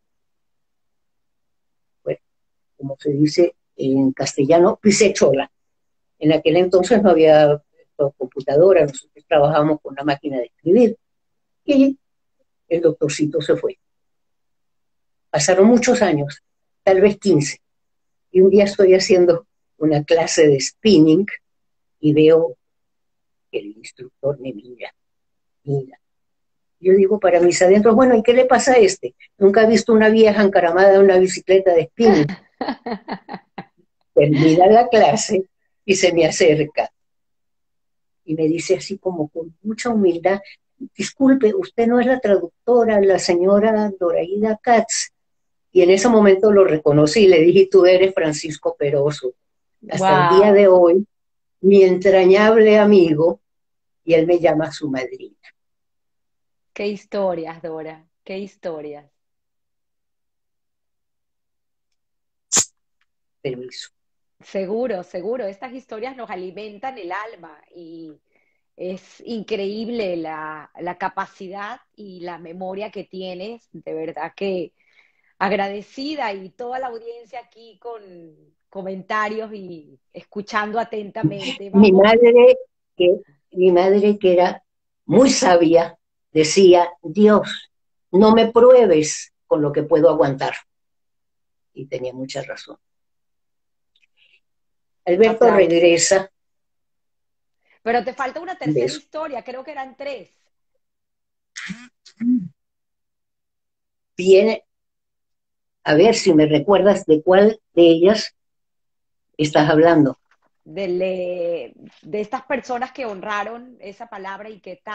bueno, como se dice en castellano, pisé chola. En aquel entonces no había computadora, nosotros trabajábamos con una máquina de escribir, y el doctorcito se fue. Pasaron muchos años, tal vez 15, y un día estoy haciendo una clase de spinning y veo que el instructor me mira, mira. Yo digo para mis adentros, bueno, ¿y qué le pasa a este? Nunca he visto una vieja encaramada en una bicicleta de spinning. Termina la clase y se me acerca y me dice así como con mucha humildad, disculpe, usted no es la traductora, la señora Doraida Katz. Y en ese momento lo reconocí y le dije, tú eres Francisco Peroso. Hasta el día de Wow. hoy, mi entrañable amigo, y él me llama su madrina. Qué historias, Dora. Qué historias. Permiso. Seguro, seguro. Estas historias nos alimentan el alma y es increíble la capacidad y la memoria que tienes. De verdad que agradecida y toda la audiencia aquí con comentarios y escuchando atentamente. Mi Vamos, madre, que, mi madre, que era muy sabia, decía, Dios, no me pruebes con lo que puedo aguantar. Y tenía mucha razón. Alberto aplausos. regresa Pero te falta una de tercera eso. historia, creo que eran tres. Viene, a ver si me recuerdas de cuál de ellas estás hablando. De estas personas que honraron esa palabra y que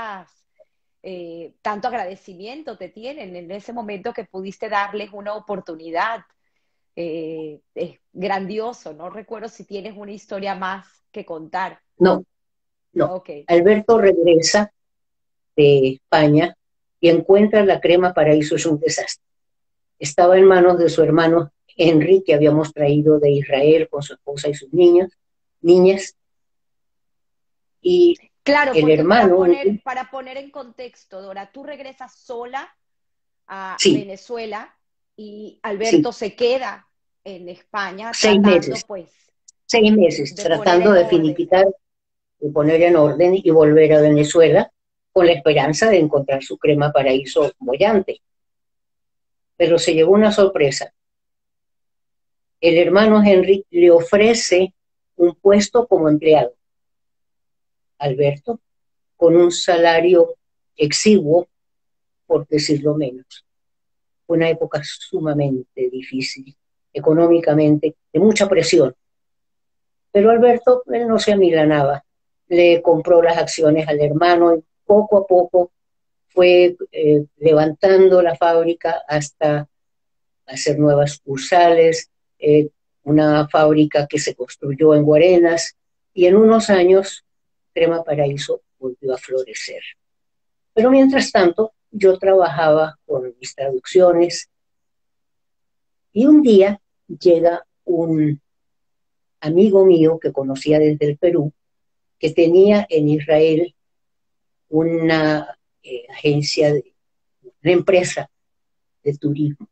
tanto agradecimiento te tienen en ese momento que pudiste darles una oportunidad. Es grandioso, no recuerdo si tienes una historia más que contar. No, no. Ok, Alberto regresa de España y encuentra la crema paraíso, es un desastre. Estaba en manos de su hermano Henry, que habíamos traído de Israel con su esposa y sus niñas, y claro, el porque hermano, para poner en contexto, Dora, tú regresas sola a sí, Venezuela y sí, Alberto se queda en España seis tratando meses, pues 6 meses, de poner tratando en de orden. finiquitar, de poner en orden y volver a Venezuela con la esperanza de encontrar su crema paraíso bollante. Pero se llevó una sorpresa. El hermano Henry le ofrece un puesto como empleado. Alberto, con un salario exiguo, por decirlo menos. Fue una época sumamente difícil, económicamente, de mucha presión. Pero Alberto, él no se amilanaba. Le compró las acciones al hermano y poco a poco fue levantando la fábrica hasta hacer nuevas sucursales, una fábrica que se construyó en Guarenas, y en unos años Crema Paraíso volvió a florecer. Pero mientras tanto, yo trabajaba con mis traducciones y un día llega un amigo mío que conocía desde el Perú, que tenía en Israel una agencia, una empresa de turismo.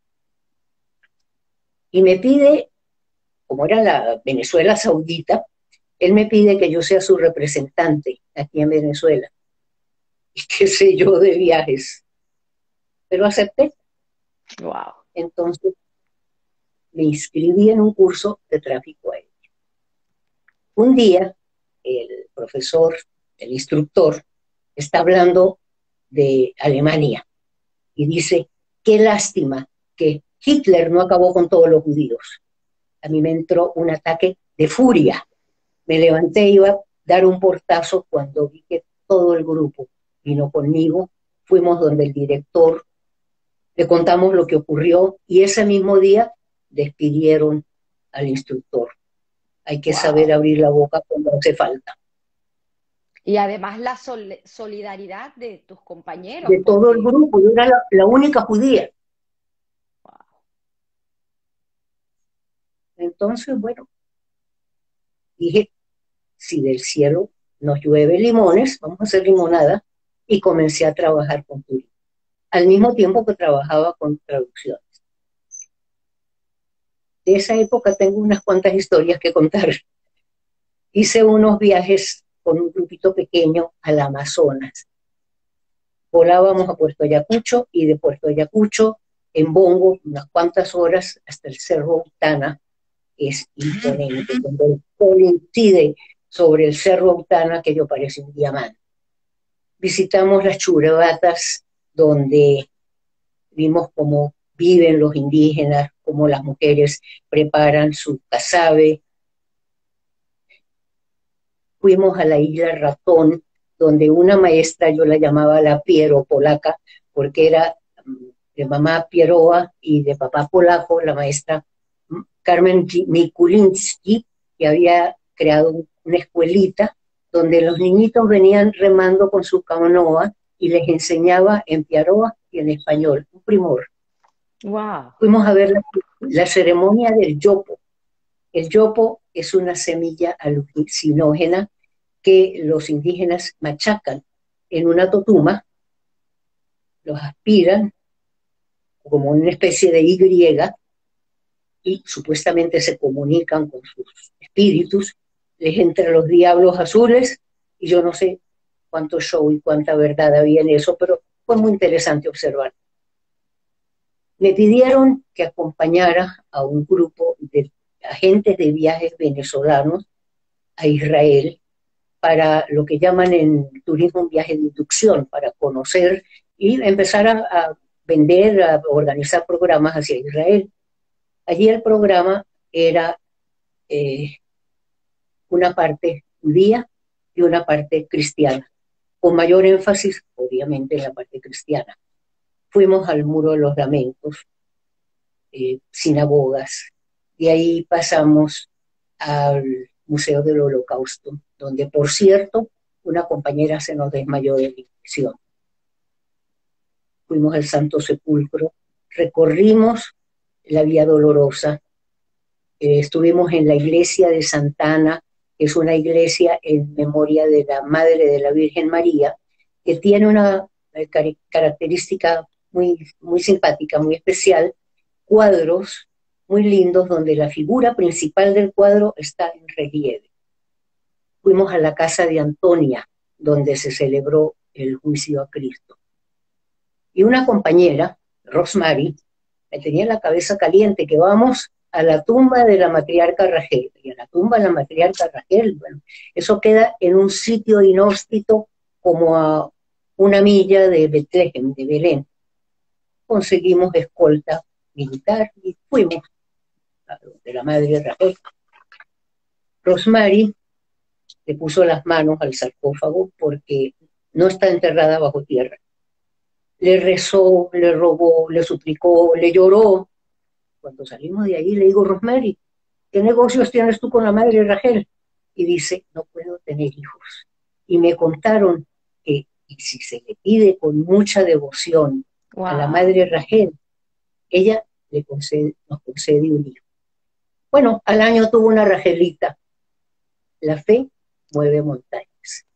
Y me pide, como era la Venezuela Saudita, él me pide que yo sea su representante aquí en Venezuela. Y qué sé yo de viajes. Pero acepté. Wow. Entonces me inscribí en un curso de tráfico aéreo. Un día, el profesor, el instructor, está hablando de Alemania y dice, qué lástima que Hitler no acabó con todos los judíos. A mí me entró un ataque de furia. Me levanté y iba a dar un portazo cuando vi que todo el grupo vino conmigo. Fuimos donde el director, le contamos lo que ocurrió y ese mismo día despidieron al instructor. Hay que saber Wow. abrir la boca cuando hace falta. Y además la solidaridad de tus compañeros, De todo el porque grupo, yo era la única judía. wow. Entonces, bueno, dije, si del cielo nos llueve limones, vamos a hacer limonada, y comencé a trabajar con turismo, al mismo tiempo que trabajaba con traducciones. De esa época tengo unas cuantas historias que contar. Hice unos viajes con un grupito pequeño al Amazonas. Volábamos a Puerto Ayacucho y de Puerto Ayacucho en Bongo unas cuantas horas hasta el Cerro Autana. Es imponente. Cuando el sol incide sobre el Cerro Autana, aquello parece un diamante. Visitamos las Churabatas, donde vimos cómo viven los indígenas, cómo las mujeres preparan su casabe. Fuimos a la isla Ratón, donde una maestra, yo la llamaba la Piero polaca, porque era de mamá Pieroa y de papá polaco, la maestra Carmen Mikulinski, que había creado una escuelita donde los niñitos venían remando con su canoa y les enseñaba en Pieroa y en español, un primor. Wow. Fuimos a ver la ceremonia del yopo. El yopo es una semilla alucinógena que los indígenas machacan en una totuma, los aspiran como una especie de Y, y supuestamente se comunican con sus espíritus, les entran los diablos azules, y yo no sé cuánto show y cuánta verdad había en eso, pero fue muy interesante observar. Me pidieron que acompañara a un grupo de agentes de viajes venezolanos a Israel para lo que llaman en turismo un viaje de inducción, para conocer y empezar a vender, a organizar programas hacia Israel. Allí el programa era una parte judía y una parte cristiana, con mayor énfasis, obviamente, en la parte cristiana. Fuimos al Muro de los Lamentos, sinagogas, y ahí pasamos al Museo del Holocausto, donde, por cierto, una compañera se nos desmayó de la infección. Fuimos al Santo Sepulcro, recorrimos la Vía Dolorosa, estuvimos en la iglesia de Santana, que es una iglesia en memoria de la Madre de la Virgen María, que tiene una característica muy simpática, muy especial, cuadros muy lindos donde la figura principal del cuadro está en relieve. Fuimos a la casa de Antonia, donde se celebró el juicio a Cristo. Y una compañera, Rosemary, me tenía la cabeza caliente, que vamos a la tumba de la matriarca Rachel. Y a la tumba de la matriarca Rachel, bueno, eso queda en un sitio inhóspito como a 1 milla de Betlehem, de Belén. Conseguimos escolta militar y fuimos a de la madre Rachel. Rosemary le puso las manos al sarcófago porque no está enterrada bajo tierra. Le rezó, le rogó, le suplicó, le lloró. Cuando salimos de ahí le digo, Rosemary, ¿qué negocios tienes tú con la madre Rachel? Y dice, no puedo tener hijos. Y me contaron que si se le pide con mucha devoción a la madre Rachel, ella nos concede un hijo. Bueno, al año tuvo una Rachelita. La fe mueve montañas.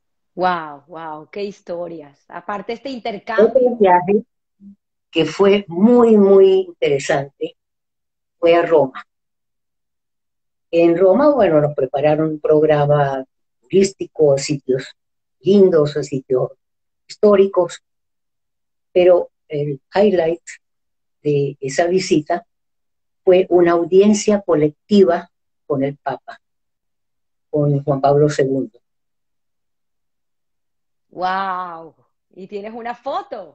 Wow, qué historias. Aparte este intercambio. Otro viaje que fue muy interesante fue a Roma. En Roma, bueno, nos prepararon un programa turístico, sitios lindos, sitios históricos, pero el highlight de esa visita fue una audiencia colectiva con el Papa, con Juan Pablo II. ¡Wow! ¿Y tienes una foto?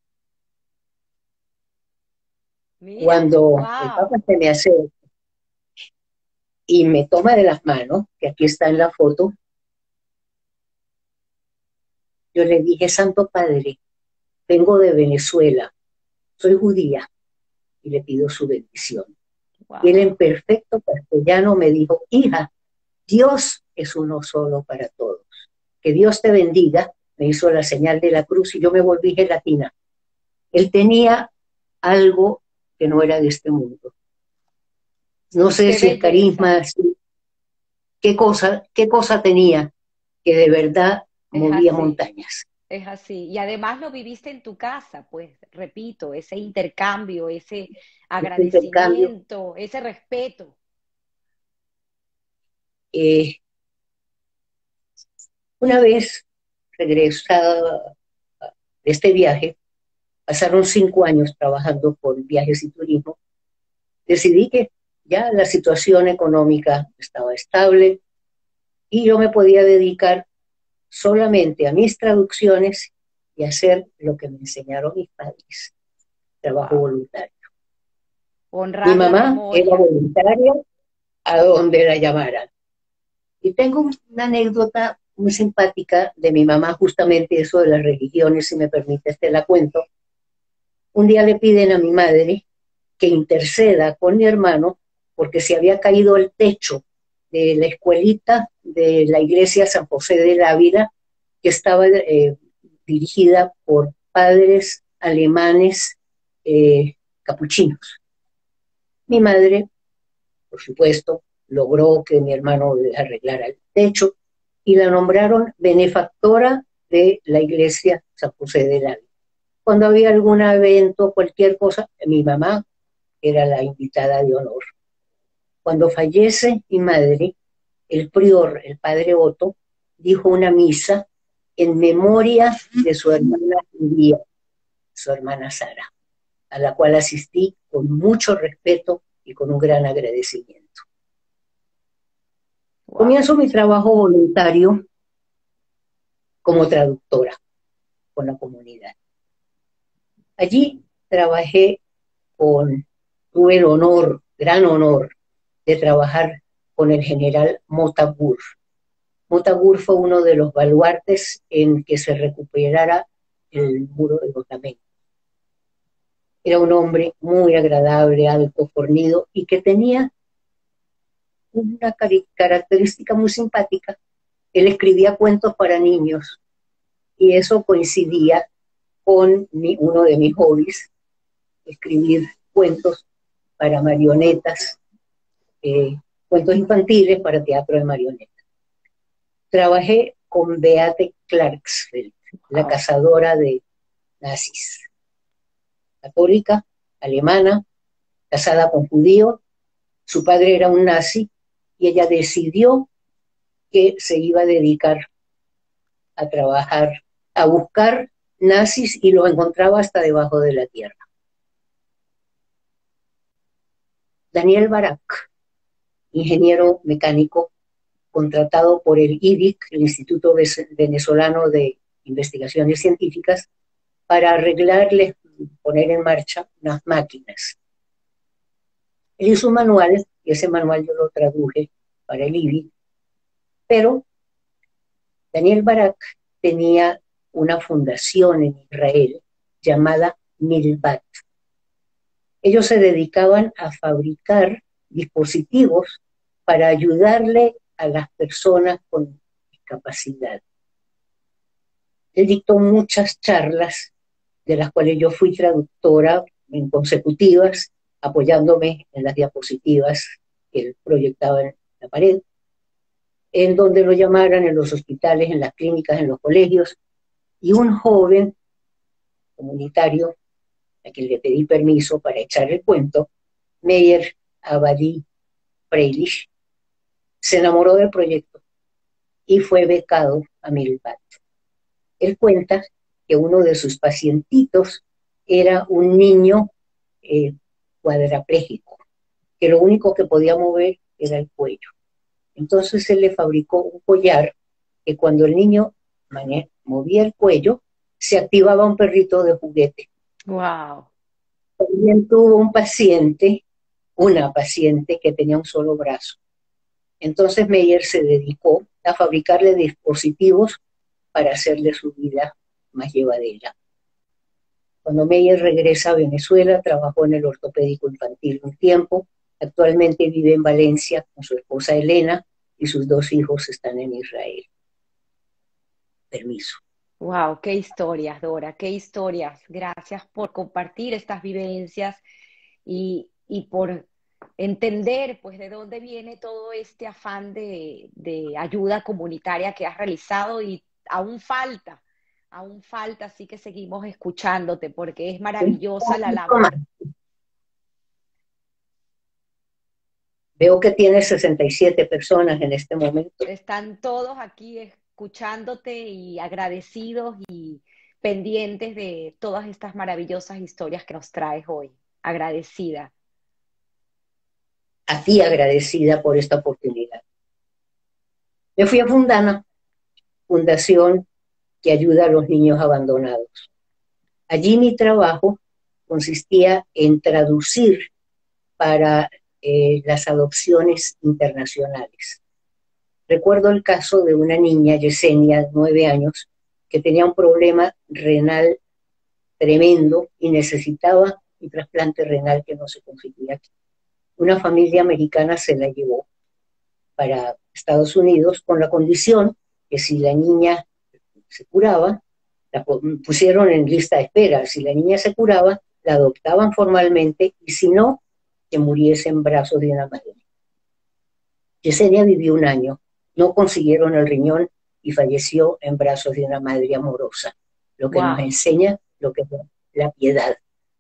Mira, Cuando el wow. Papa se me acerca y me toma de las manos, que aquí está en la foto, yo le dije, Santo Padre, vengo de Venezuela, soy judía y le pido su bendición. Wow. Y él en perfecto castellano me dijo, hija, Dios es uno solo para todos. Que Dios te bendiga. Me hizo la señal de la cruz y yo me volví gelatina. Él tenía algo que no era de este mundo. No sé si es carisma, qué cosa tenía que de verdad movía montañas. Es así. Y además lo viviste en tu casa, pues, repito, ese intercambio, ese agradecimiento, ese respeto. Una vez regresada de este viaje, pasaron 5 años trabajando por viajes y turismo, decidí que ya la situación económica estaba estable y yo me podía dedicar solamente a mis traducciones y hacer lo que me enseñaron mis padres, trabajo voluntario. Honrar mi mamá era voluntaria a donde la llamaran. Y tengo una anécdota muy simpática de mi mamá, justamente eso de las religiones, si me permites te la cuento. Un día le piden a mi madre que interceda con mi hermano porque se había caído el techo de la escuelita de la iglesia San José del Ávila, que estaba dirigida por padres alemanes capuchinos. Mi madre, por supuesto, logró que mi hermano arreglara el techo y la nombraron benefactora de la iglesia San José del Ávila. cuando había algún evento, cualquier cosa, mi mamá era la invitada de honor. Cuando fallece mi madre, el prior, el padre Otto, dijo una misa en memoria de su hermana Lidia, su hermana Sara, a la cual asistí con mucho respeto y con un gran agradecimiento. Wow. Comienzo mi trabajo voluntario como traductora con la comunidad. Allí trabajé tuve el honor, gran honor, de trabajar con el general Motagur. Motagur fue uno de los baluartes en que se recuperara el muro de los lamentos. Era un hombre muy agradable, alto, fornido, y que tenía una característica muy simpática. Él escribía cuentos para niños, y eso coincidía con uno de mis hobbies, escribir cuentos para marionetas, cuentos infantiles para teatro de marionetas. Trabajé con Beate Clarksfeld, la cazadora de nazis, católica, alemana, casada con judío. Su padre era un nazi y ella decidió que se iba a dedicar a trabajar, a buscar nazis, y los encontraba hasta debajo de la tierra. Daniel Barak, ingeniero mecánico, contratado por el IDIC, el Instituto Venezolano de Investigaciones Científicas, para arreglarles, poner en marcha unas máquinas. Él hizo un manual, y ese manual yo lo traduje para el IDIC, pero Daniel Barak tenía una fundación en Israel llamada Milbat. Ellos se dedicaban a fabricar dispositivos para ayudarle a las personas con discapacidad. Él dictó muchas charlas, de las cuales yo fui traductora en consecutivas, apoyándome en las diapositivas que él proyectaba en la pared, en donde lo llamaran en los hospitales, en las clínicas, en los colegios, y un joven comunitario, a quien le pedí permiso para echar el cuento, Meyer Abadi Freilich, se enamoró del proyecto y fue becado a Milbat. Él cuenta que uno de sus pacientitos era un niño cuadraplégico, que lo único que podía mover era el cuello. Entonces él le fabricó un collar que cuando el niño movía el cuello, se activaba un perrito de juguete. Wow. También tuvo una paciente que tenía un solo brazo. Entonces Meyer se dedicó a fabricarle dispositivos para hacerle su vida más llevadera. Cuando Meyer regresa a Venezuela, trabajó en el ortopédico infantil un tiempo. Actualmente vive en Valencia con su esposa Elena y sus 2 hijos están en Israel. Permiso. Wow, qué historias, Dora, qué historias. Gracias por compartir estas vivencias y por entender pues de dónde viene todo este afán de ayuda comunitaria que has realizado, y aún falta, así que seguimos escuchándote porque es maravillosa la labor. Veo que tienes 67 personas en este momento. Están todos aquí escuchándote y agradecidos y pendientes de todas estas maravillosas historias que nos traes hoy. Agradecida. A ti agradecida por esta oportunidad. Me fui a Fundana, fundación que ayuda a los niños abandonados. Allí mi trabajo consistía en traducir para las adopciones internacionales. Recuerdo el caso de una niña, Yesenia, de 9 años, que tenía un problema renal tremendo y necesitaba un trasplante renal que no se conseguía aquí. Una familia americana se la llevó para Estados Unidos con la condición que si la niña se curaba, la pusieron en lista de espera. Si la niña se curaba, la adoptaban formalmente, y si no, que muriese en brazos de una madre. Yesenia vivió 1 año, no consiguieron el riñón y falleció en brazos de una madre amorosa, lo que nos enseña lo que La Piedad.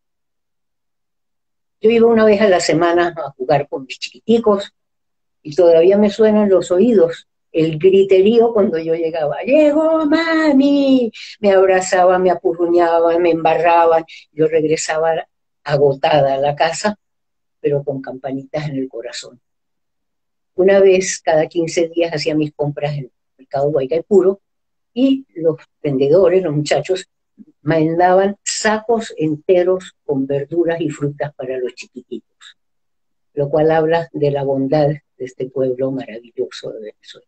Yo iba una vez a la semana a jugar con mis chiquiticos y todavía me suenan los oídos el griterío cuando yo llegaba. ¡Llegó mami! Me abrazaban, me apurruñaban, me embarraban. Yo regresaba agotada a la casa, pero con campanitas en el corazón. Una vez cada 15 días hacía mis compras en el mercado Guaycaipuro y los vendedores, los muchachos, mandaban sacos enteros con verduras y frutas para los chiquititos, lo cual habla de la bondad de este pueblo maravilloso de Venezuela.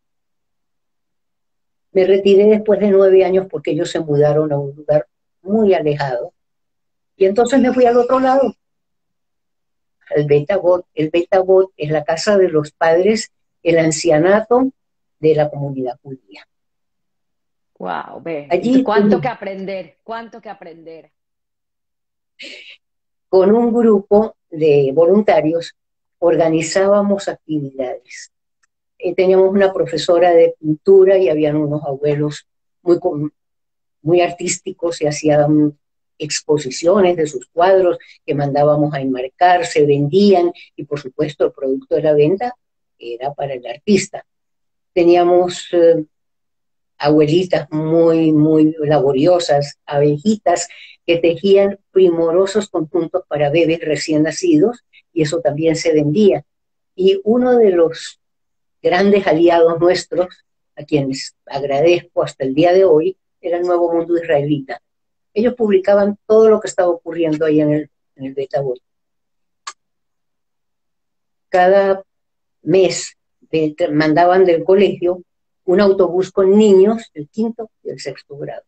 Me retiré después de 9 años porque ellos se mudaron a un lugar muy alejado y entonces me fui al otro lado, al Beta Bot. El Beta Bot es la casa de los padres, el ancianato de la comunidad judía. Wow, ve, Allí, cuánto que aprender, cuánto que aprender. Con un grupo de voluntarios, organizábamos actividades. Teníamos una profesora de pintura y habían unos abuelos muy, muy artísticos y hacían exposiciones de sus cuadros que mandábamos a enmarcar, se vendían y por supuesto el producto de la venta era para el artista. Teníamos abuelitas muy, muy laboriosas, abejitas que tejían primorosos conjuntos para bebés recién nacidos y eso también se vendía. Y uno de los grandes aliados nuestros, a quienes agradezco hasta el día de hoy, era el Nuevo Mundo Israelita. Ellos publicaban todo lo que estaba ocurriendo ahí en el Beta Bot. Cada mes mandaban del colegio un autobús con niños del 5º y el 6º grado.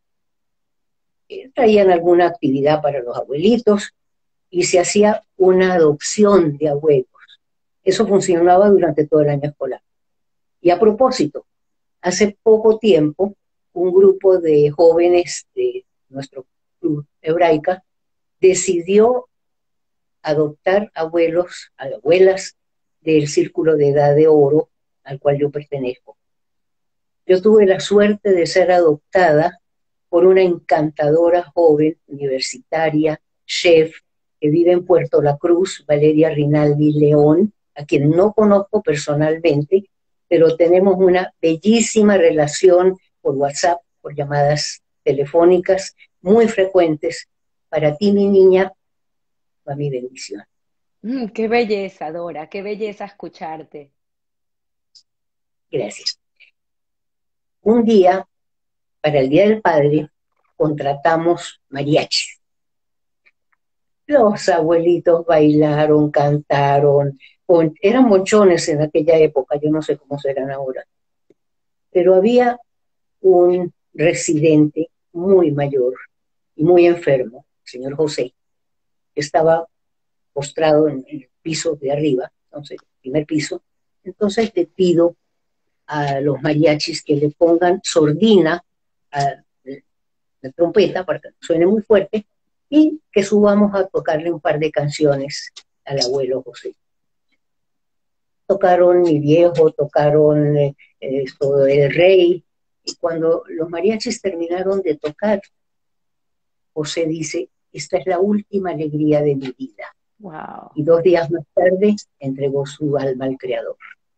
Traían alguna actividad para los abuelitos y se hacía una adopción de abuelos. Eso funcionaba durante todo el año escolar. Y a propósito, hace poco tiempo, un grupo de jóvenes de nuestro club hebraica decidió adoptar abuelos, abuelas del Círculo de Edad de Oro al cual yo pertenezco. Yo tuve la suerte de ser adoptada por una encantadora joven universitaria, chef, que vive en Puerto La Cruz, Valeria Rinaldi León, a quien no conozco personalmente, pero tenemos una bellísima relación por WhatsApp, por llamadas telefónicas muy frecuentes. Para ti, mi niña, va mi bendición. Qué belleza, Dora, qué belleza escucharte. Gracias. Un día, para el Día del Padre, contratamos mariachis. Los abuelitos bailaron, cantaron, eran monchones en aquella época, yo no sé cómo serán ahora. Pero había un residente muy mayor y muy enfermo, el señor José, que estaba postrado en el piso de arriba, entonces, el primer piso. Entonces le pido a los mariachis que le pongan sordina a la trompeta para que suene muy fuerte y que subamos a tocarle un par de canciones al abuelo José. Tocaron Mi Viejo, tocaron El Rey, y cuando los mariachis terminaron de tocar, José dice, esta es la última alegría de mi vida. Wow. Y 2 días más tarde entregó su alma al Creador.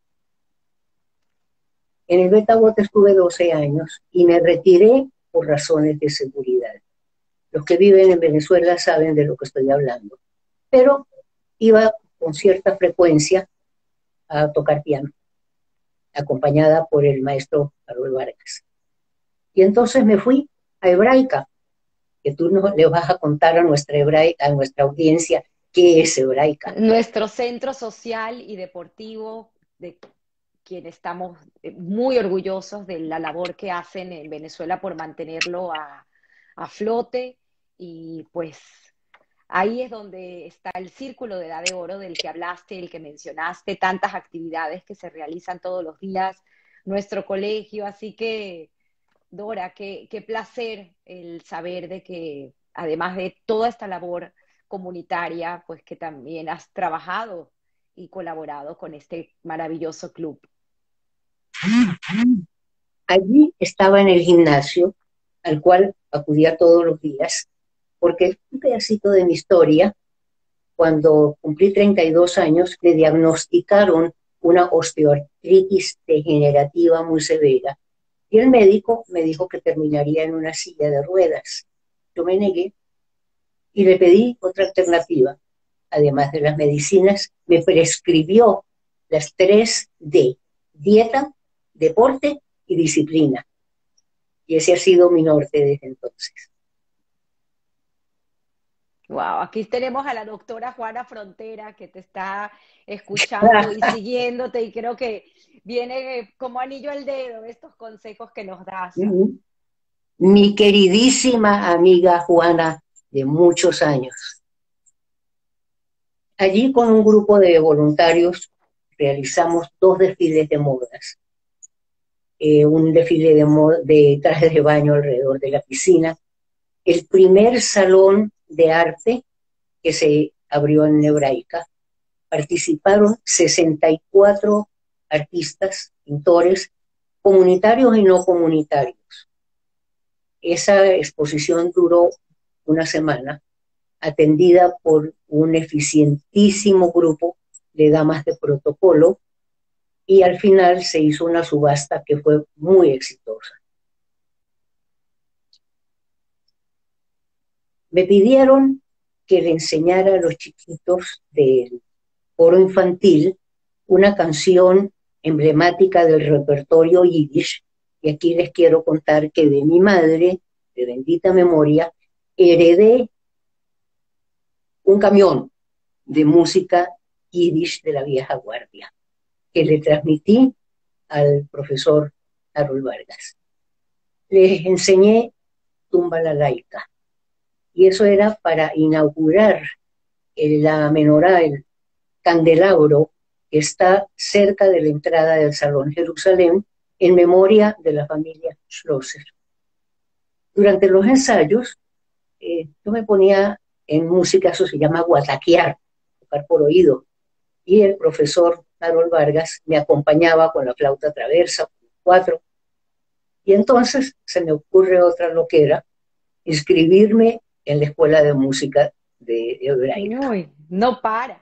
En el Beta Bot estuve 12 años y me retiré por razones de seguridad. Los que viven en Venezuela saben de lo que estoy hablando. Pero iba con cierta frecuencia a tocar piano, acompañada por el maestro Harold Vargas. Y entonces me fui a Hebraica, que tú le vas a contar a nuestra audiencia qué es Hebraica. Nuestro centro social y deportivo, de quien estamos muy orgullosos de la labor que hacen en Venezuela por mantenerlo a flote, y pues ahí es donde está el Círculo de Edad de Oro del que hablaste, el que mencionaste, tantas actividades que se realizan todos los días, nuestro colegio, así que Dora, qué placer el saber de que además de toda esta labor comunitaria, pues que también has trabajado y colaborado con este maravilloso club. Allí estaba en el gimnasio, al cual acudía todos los días, porque un pedacito de mi historia, cuando cumplí 32 años, me diagnosticaron una osteoartritis degenerativa muy severa. Y el médico me dijo que terminaría en una silla de ruedas. Yo me negué y le pedí otra alternativa. Además de las medicinas, me prescribió las 3D: dieta, deporte y disciplina. Y ese ha sido mi norte desde entonces. Wow, aquí tenemos a la doctora Juana Frontera que te está escuchando y siguiéndote y creo que viene como anillo al dedo estos consejos que nos das. Mi queridísima amiga Juana de muchos años. Allí con un grupo de voluntarios realizamos 2 desfiles de modas. Un desfile de trajes de baño alrededor de la piscina, el primer salón de arte que se abrió en Hebraica. Participaron 64 artistas, pintores, comunitarios y no comunitarios. Esa exposición duró una semana, atendida por un eficientísimo grupo de damas de protocolo, y al final se hizo una subasta que fue muy exitosa. Me pidieron que le enseñara a los chiquitos del coro infantil una canción emblemática del repertorio yiddish, y aquí les quiero contar que de mi madre, de bendita memoria, heredé un camión de música yiddish de la vieja guardia, que le transmití al profesor Harold Vargas. Les enseñé Tumba la Laica, y eso era para inaugurar la menorá, el candelabro, que está cerca de la entrada del Salón Jerusalén, en memoria de la familia Schlosser. Durante los ensayos, yo me ponía en música, eso se llama guataquear, tocar por oído, y el profesor Harold Vargas me acompañaba con la flauta traversa, 4, y entonces se me ocurre otra loquera: inscribirme en la escuela de música de Hebraica. Uy, no para.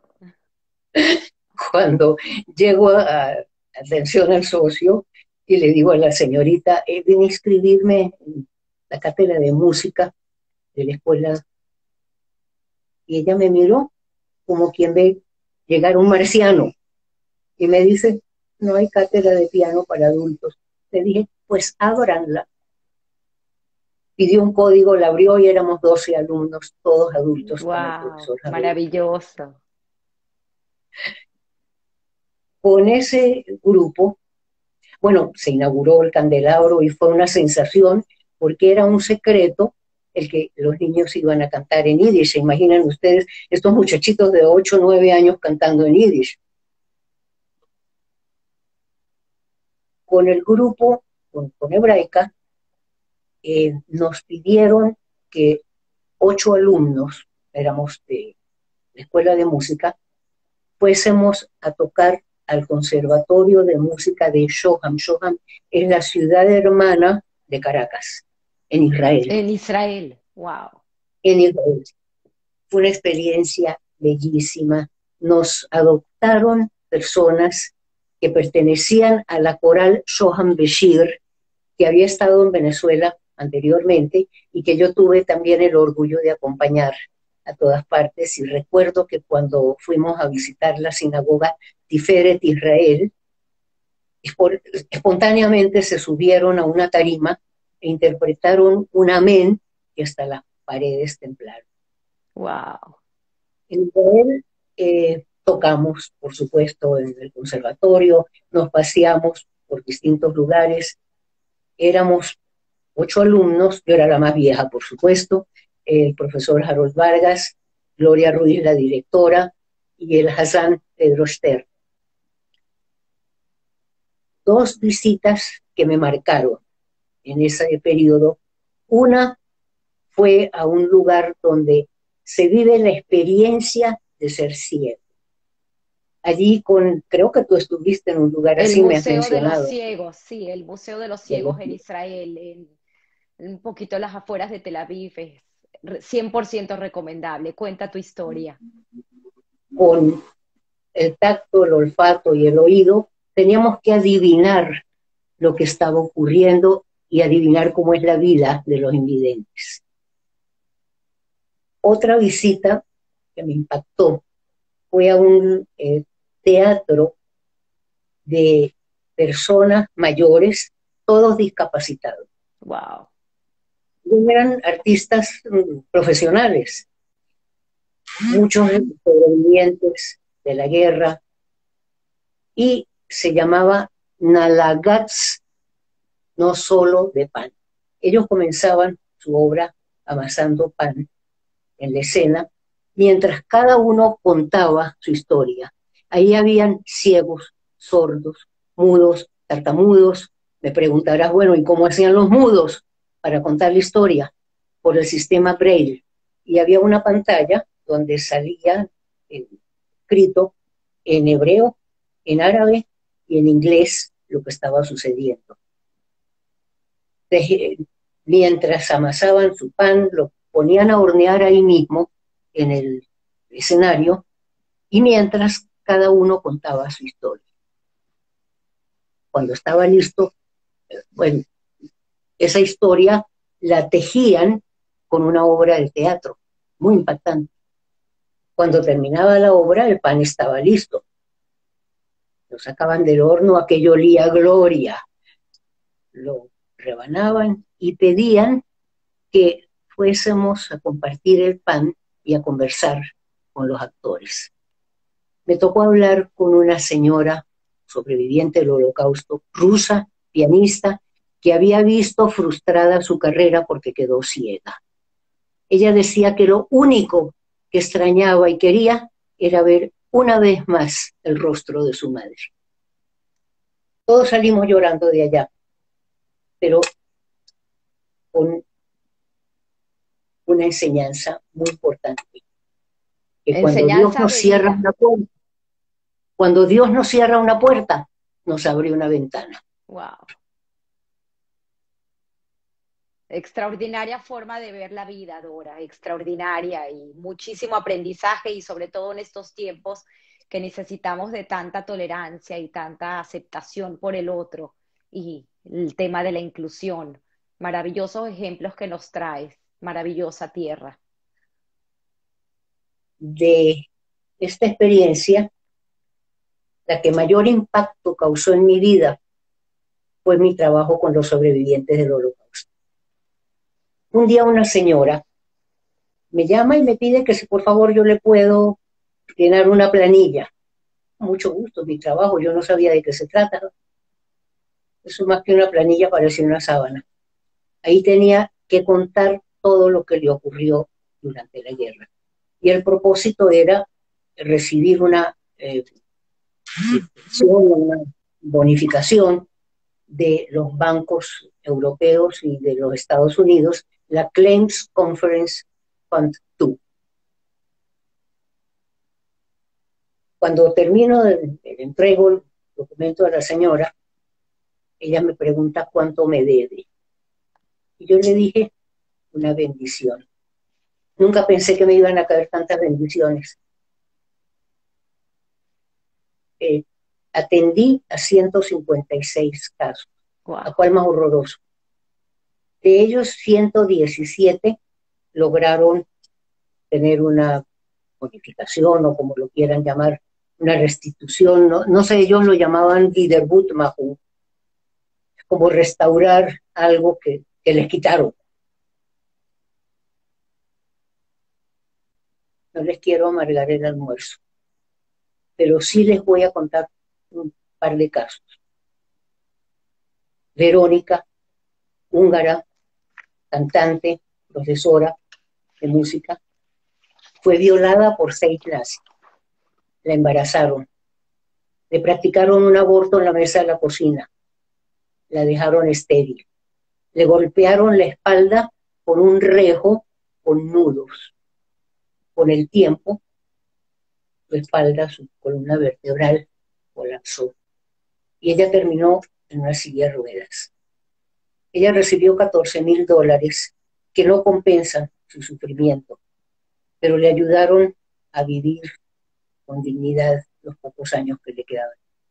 Cuando llego a atención al socio y le digo a la señorita, vine a inscribirme en la cátedra de música de la escuela, y ella me miró como quien ve llegar un marciano y me dice, no hay cátedra de piano para adultos. Le dije, pues ábranla. Pidió un código, la abrió y éramos 12 alumnos, todos adultos, con el Wow, profesor Javier. maravilloso. Con ese grupo, bueno, se inauguró el candelabro y fue una sensación porque era un secreto el que los niños iban a cantar en yiddish. ¿Se imaginan ustedes estos muchachitos de 8 o 9 años cantando en yiddish? Con el grupo, con Hebraica, nos pidieron que 8 alumnos, éramos de la escuela de música, fuésemos a tocar al Conservatorio de Música de Shoham. Shoham es la ciudad hermana de Caracas, en Israel. En Israel, wow. En Israel. Fue una experiencia bellísima. Nos adoptaron personas que pertenecían a la coral Shoham Beshir, que había estado en Venezuela anteriormente y que yo tuve también el orgullo de acompañar a todas partes. Y recuerdo que cuando fuimos a visitar la sinagoga Tiferet Israel, espontáneamente se subieron a una tarima e interpretaron un amén que hasta las paredes temblaron. Wow. En Israel tocamos, por supuesto, en el conservatorio, nos paseamos por distintos lugares. Éramos 8 alumnos, yo era la más vieja, por supuesto, el profesor Harold Vargas, Gloria Ruiz, la directora, y el Hassan Pedro Stern. 2 visitas que me marcaron en ese periodo. Una fue a un lugar donde se vive la experiencia de ser ciego. Allí creo que tú estuviste en un lugar El así, me has Museo de los mencionado. Ciegos, sí, el Museo de los Ciegos en Israel, en un poquito las afueras de Tel Aviv, 100% recomendable. Cuenta tu historia. Con el tacto, el olfato y el oído, teníamos que adivinar lo que estaba ocurriendo y adivinar cómo es la vida de los invidentes. Otra visita que me impactó fue a un teatro de personas mayores, todos discapacitados. Wow. Eran artistas profesionales, muchos sobrevivientes de la guerra, y se llamaba Nalagats, no solo de pan. Ellos comenzaban su obra amasando pan en la escena, mientras cada uno contaba su historia. Ahí habían ciegos, sordos, mudos, tartamudos. Me preguntarás, bueno, ¿y cómo hacían los mudos para contar la historia? Por el sistema Braille. Y había una pantalla donde salía escrito en hebreo, en árabe y en inglés lo que estaba sucediendo. Mientras amasaban su pan, lo ponían a hornear ahí mismo en el escenario, y mientras cada uno contaba su historia. Cuando estaba listo, bueno, esa historia la tejían con una obra de teatro, muy impactante. Cuando terminaba la obra, el pan estaba listo. Lo sacaban del horno, aquello olía a gloria. Lo rebanaban y pedían que fuésemos a compartir el pan y a conversar con los actores. Me tocó hablar con una señora sobreviviente del Holocausto, rusa, pianista, que había visto frustrada su carrera porque quedó ciega. Ella decía que lo único que extrañaba y quería era ver una vez más el rostro de su madre. Todos salimos llorando de allá, pero con una enseñanza muy importante. Que cuando Dios nos cierra una puerta, cuando Dios nos cierra una puerta, nos abre una ventana. Wow. Extraordinaria forma de ver la vida, Dora, extraordinaria, y muchísimo aprendizaje, y sobre todo en estos tiempos que necesitamos de tanta tolerancia y tanta aceptación por el otro, y el tema de la inclusión. Maravillosos ejemplos que nos traes, maravillosa tierra. De esta experiencia, la que mayor impacto causó en mi vida fue mi trabajo con los sobrevivientes del Holocausto. Un día una señora me llama y me pide que si por favor yo le puedo llenar una planilla. Mucho gusto, mi trabajo, yo no sabía de qué se trata. Eso más que una planilla parecía una sábana. Ahí tenía que contar todo lo que le ocurrió durante la guerra. Y el propósito era recibir una bonificación de los bancos europeos y de los Estados Unidos, la Claims Conference Fund 2. Cuando termino de entrego el documento a la señora, ella me pregunta cuánto me debe. Y yo le dije, una bendición. Nunca pensé que me iban a caer tantas bendiciones. Atendí a 156 casos, wow. ¿A cuál más horroroso? De ellos, 117 lograron tener una bonificación, o como lo quieran llamar, una restitución, no sé, ellos lo llamaban Wiedergutmachung, como restaurar algo que les quitaron. No les quiero amargar el almuerzo, pero sí les voy a contar un par de casos. Verónica, húngara, cantante, profesora de música, fue violada por 6 nazis. La embarazaron. Le practicaron un aborto en la mesa de la cocina. La dejaron estéril. Le golpearon la espalda con un rejo con nudos. Con el tiempo, su espalda, su columna vertebral colapsó. Y ella terminó en una silla de ruedas. Ella recibió $14,000 que no compensan su sufrimiento, pero le ayudaron a vivir con dignidad los pocos años que le quedaban.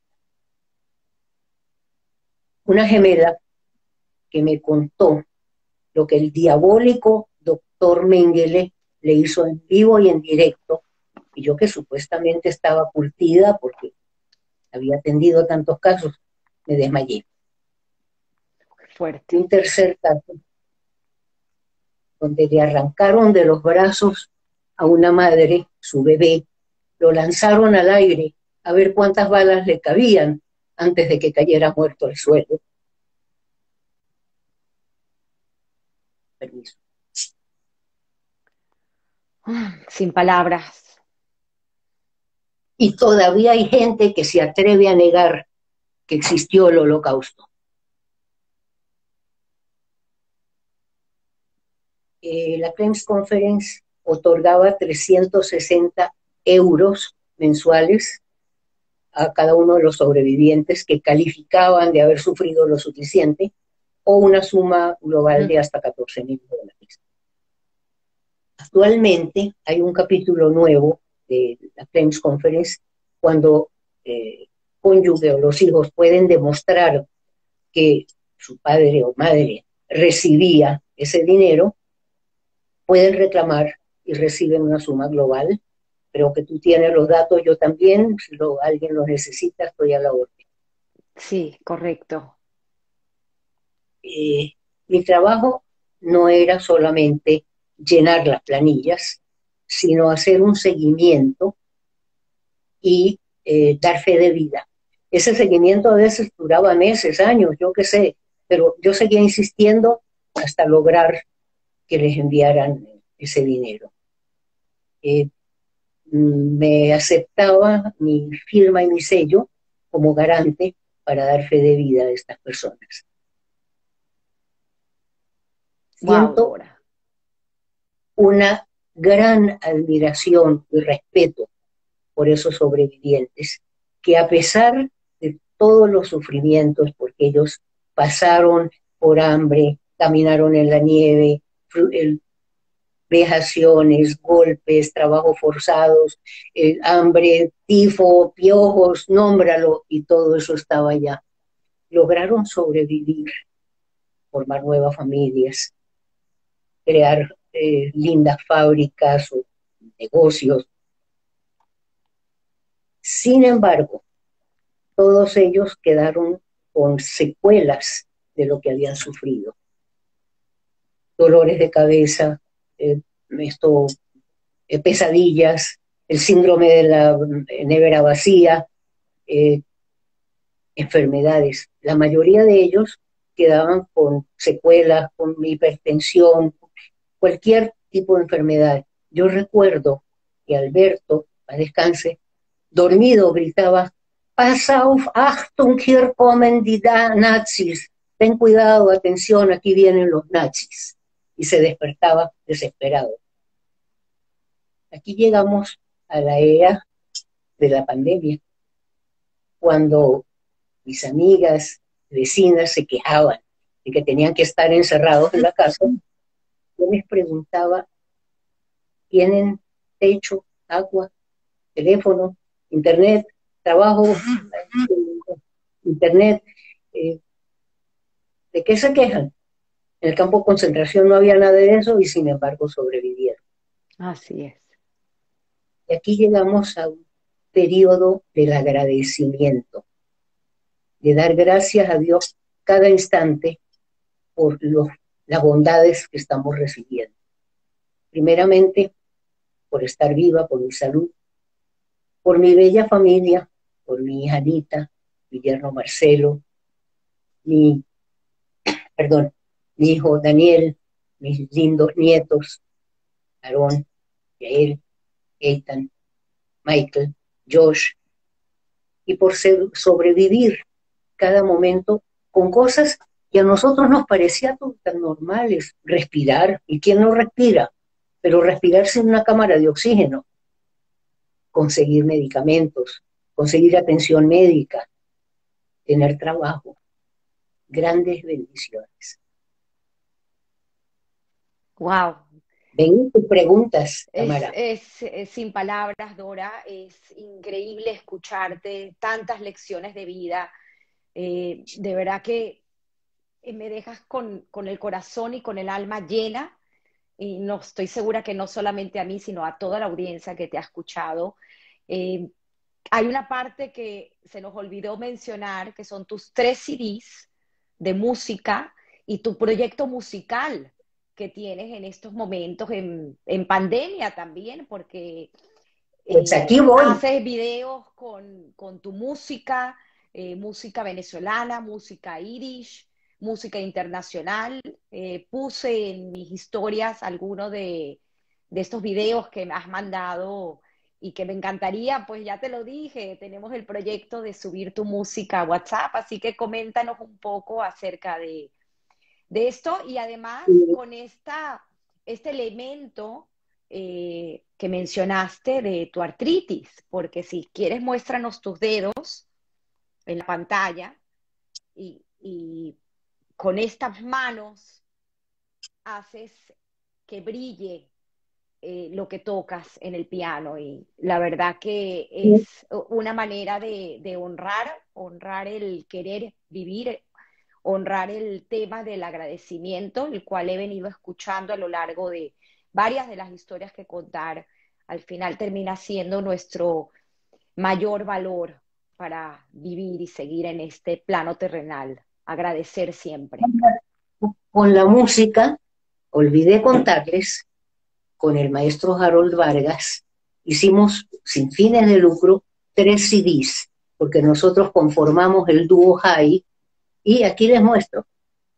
Una gemela que me contó lo que el diabólico doctor Mengele le hizo en vivo y en directo, y yo que supuestamente estaba curtida porque había atendido tantos casos, me desmayé. Fuerte. Un tercer caso, donde le arrancaron de los brazos a una madre, su bebé, lo lanzaron al aire a ver cuántas balas le cabían antes de que cayera muerto al suelo. Permiso. Sin palabras. Y todavía hay gente que se atreve a negar que existió el Holocausto. La Claims Conference otorgaba 360 euros mensuales a cada uno de los sobrevivientes que calificaban de haber sufrido lo suficiente, o una suma global de hasta $14,000. Actualmente hay un capítulo nuevo de la Claims Conference cuando cónyuge o los hijos pueden demostrar que su padre o madre recibía ese dinero, pueden reclamar y reciben una suma global. Creo que tú tienes los datos, yo también, si alguien los necesita, estoy a la orden. Sí, correcto. Mi trabajo no era solamente llenar las planillas, sino hacer un seguimiento y dar fe de vida. Ese seguimiento a veces duraba meses, años, yo qué sé, pero yo seguía insistiendo hasta lograr que les enviaran ese dinero. Me aceptaba mi firma y mi sello como garante para dar fe de vida a estas personas. Siento Wow, una gran admiración y respeto por esos sobrevivientes, que a pesar de todos los sufrimientos, porque ellos pasaron por hambre, caminaron en la nieve, vejaciones, golpes, trabajos forzados, hambre, tifo, piojos, nómbralo, y todo eso estaba allá. Lograron sobrevivir, formar nuevas familias, crear lindas fábricas o negocios. Sin embargo, todos ellos quedaron con secuelas de lo que habían sufrido. Dolores de cabeza, pesadillas, el síndrome de la nevera vacía, enfermedades. La mayoría de ellos quedaban con secuelas, con hipertensión, cualquier tipo de enfermedad. Yo recuerdo que Alberto, a descanse, dormido gritaba: Pass auf, Achtung, hier kommen die Nazis. Ten cuidado, atención, aquí vienen los nazis. Y se despertaba desesperado. Aquí llegamos a la era de la pandemia, cuando mis amigas, vecinas se quejaban de que tenían que estar encerrados en la casa. Yo les preguntaba: ¿tienen techo, agua, teléfono, internet, trabajo, internet? ¿De qué se quejan? En el campo de concentración no había nada de eso y sin embargo sobrevivieron. así es. Y aquí llegamos a un periodo del agradecimiento, de dar gracias a Dios cada instante por las bondades que estamos recibiendo. Primeramente, por estar viva, por mi salud, por mi bella familia, por mi hija Anita, mi yerno Marcelo, mi hijo Daniel, mis lindos nietos, Aarón, Yael, Ethan, Michael, Josh, y por sobrevivir cada momento con cosas que a nosotros nos parecían tan normales. Respirar, ¿y quién no respira? Pero respirar sin una cámara de oxígeno, conseguir medicamentos, conseguir atención médica, tener trabajo. Grandes bendiciones. Wow. Ven tus preguntas, Es, Tamara. es sin palabras, Dora, es increíble escucharte, tantas lecciones de vida. De verdad que me dejas con el corazón y con el alma llena, y no estoy segura que no solamente a mí, sino a toda la audiencia que te ha escuchado. Eh, Hay una parte que se nos olvidó mencionar, que son tus 3 CDs de música y tu proyecto musical que tienes en estos momentos, en pandemia también, porque Pues aquí voy. haces videos con tu música, música venezolana, música irish, música internacional. Puse en mis historias algunos de estos videos que me has mandado y que me encantaría, pues ya te lo dije, tenemos el proyecto de subir tu música a WhatsApp, así que coméntanos un poco acerca de esto y además con este elemento que mencionaste de tu artritis, porque si quieres muéstranos tus dedos en la pantalla y con estas manos haces que brille lo que tocas en el piano y la verdad que es una manera de honrar el querer vivir, honrar el tema del agradecimiento, el cual he venido escuchando a lo largo de varias de las historias que contar. Al final termina siendo nuestro mayor valor para vivir y seguir en este plano terrenal. Agradecer siempre. Con la música, olvidé contarles, con el maestro Harold Vargas, hicimos sin fines de lucro 3 CDs, porque nosotros conformamos el dúo High, y aquí les muestro.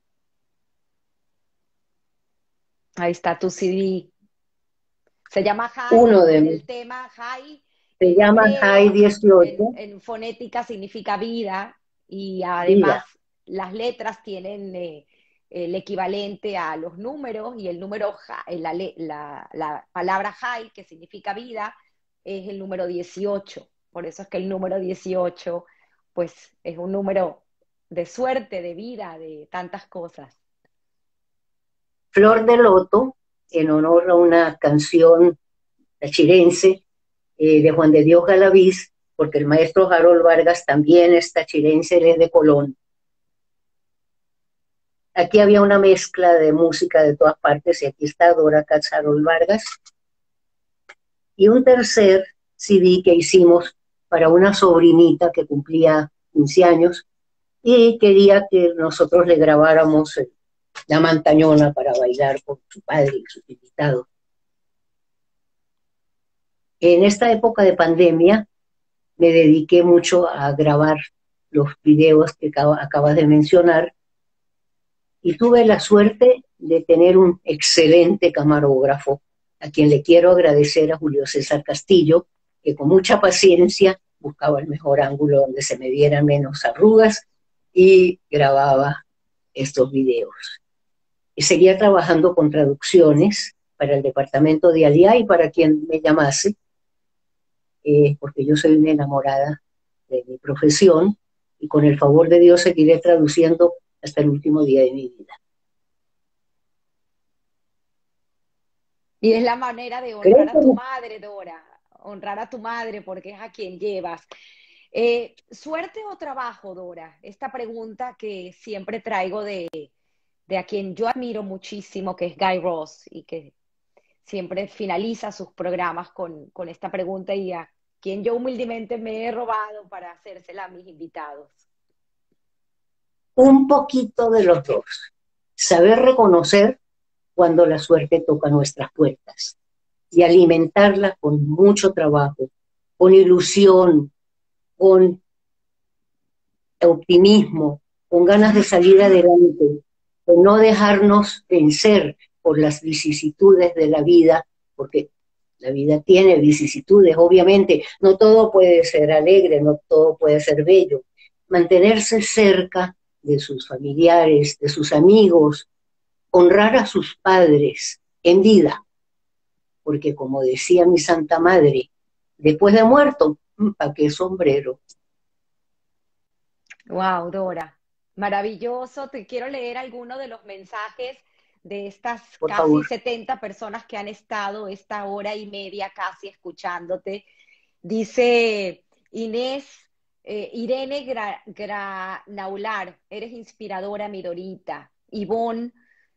Ahí está tu CD. Se llama High Uno por de el tema High Se en llama High hebreo, 18, en fonética significa vida y además vida. las letras tienen el equivalente a los números y el número, la palabra High, que significa vida, es el número 18. Por eso es que el número 18 pues es un número de suerte, de vida, de tantas cosas. Flor de Loto, en honor a una canción tachirense de Juan de Dios Galaviz, porque el maestro Harold Vargas también es tachirense, él es de Colón. Aquí había una mezcla de música de todas partes, y aquí está Dora Katz Harold Vargas. Y un tercer CD que hicimos para una sobrinita que cumplía 15 años y quería que nosotros le grabáramos la mantañona para bailar con su padre y sus invitados. En esta época de pandemia me dediqué mucho a grabar los videos que acabas de mencionar y tuve la suerte de tener un excelente camarógrafo, a quien le quiero agradecer, a Julio César Castillo, que con mucha paciencia buscaba el mejor ángulo donde se me vieran menos arrugas y grababa estos videos. Y seguía trabajando con traducciones para el departamento de Aliá y para quien me llamase, porque yo soy una enamorada de mi profesión y con el favor de Dios seguiré traduciendo hasta el último día de mi vida. Y es la manera de Creo honrar a tu que madre, Dora, honrar a tu madre porque es a quien llevas. ¿Suerte o trabajo, Dora? Esta pregunta que siempre traigo de a quien yo admiro muchísimo, que es Guy Ross, y que siempre finaliza sus programas con esta pregunta y a quien yo humildemente me he robado para hacérsela a mis invitados. un poquito de los dos. Saber reconocer cuando la suerte toca nuestras puertas y alimentarla con mucho trabajo, con ilusión, con optimismo, con ganas de salir adelante, con no dejarnos vencer por las vicisitudes de la vida, porque la vida tiene vicisitudes, obviamente, no todo puede ser alegre, no todo puede ser bello. Mantenerse cerca de sus familiares, de sus amigos, honrar a sus padres en vida, porque como decía mi Santa Madre, después de muerto, ¿para qué sombrero? Wow, Dora, maravilloso. Te quiero leer algunos de los mensajes de estas por casi favor. 70 personas que han estado esta hora y media casi escuchándote. Dice Inés, Irene Granaular, eres inspiradora, mi Dorita. Ivonne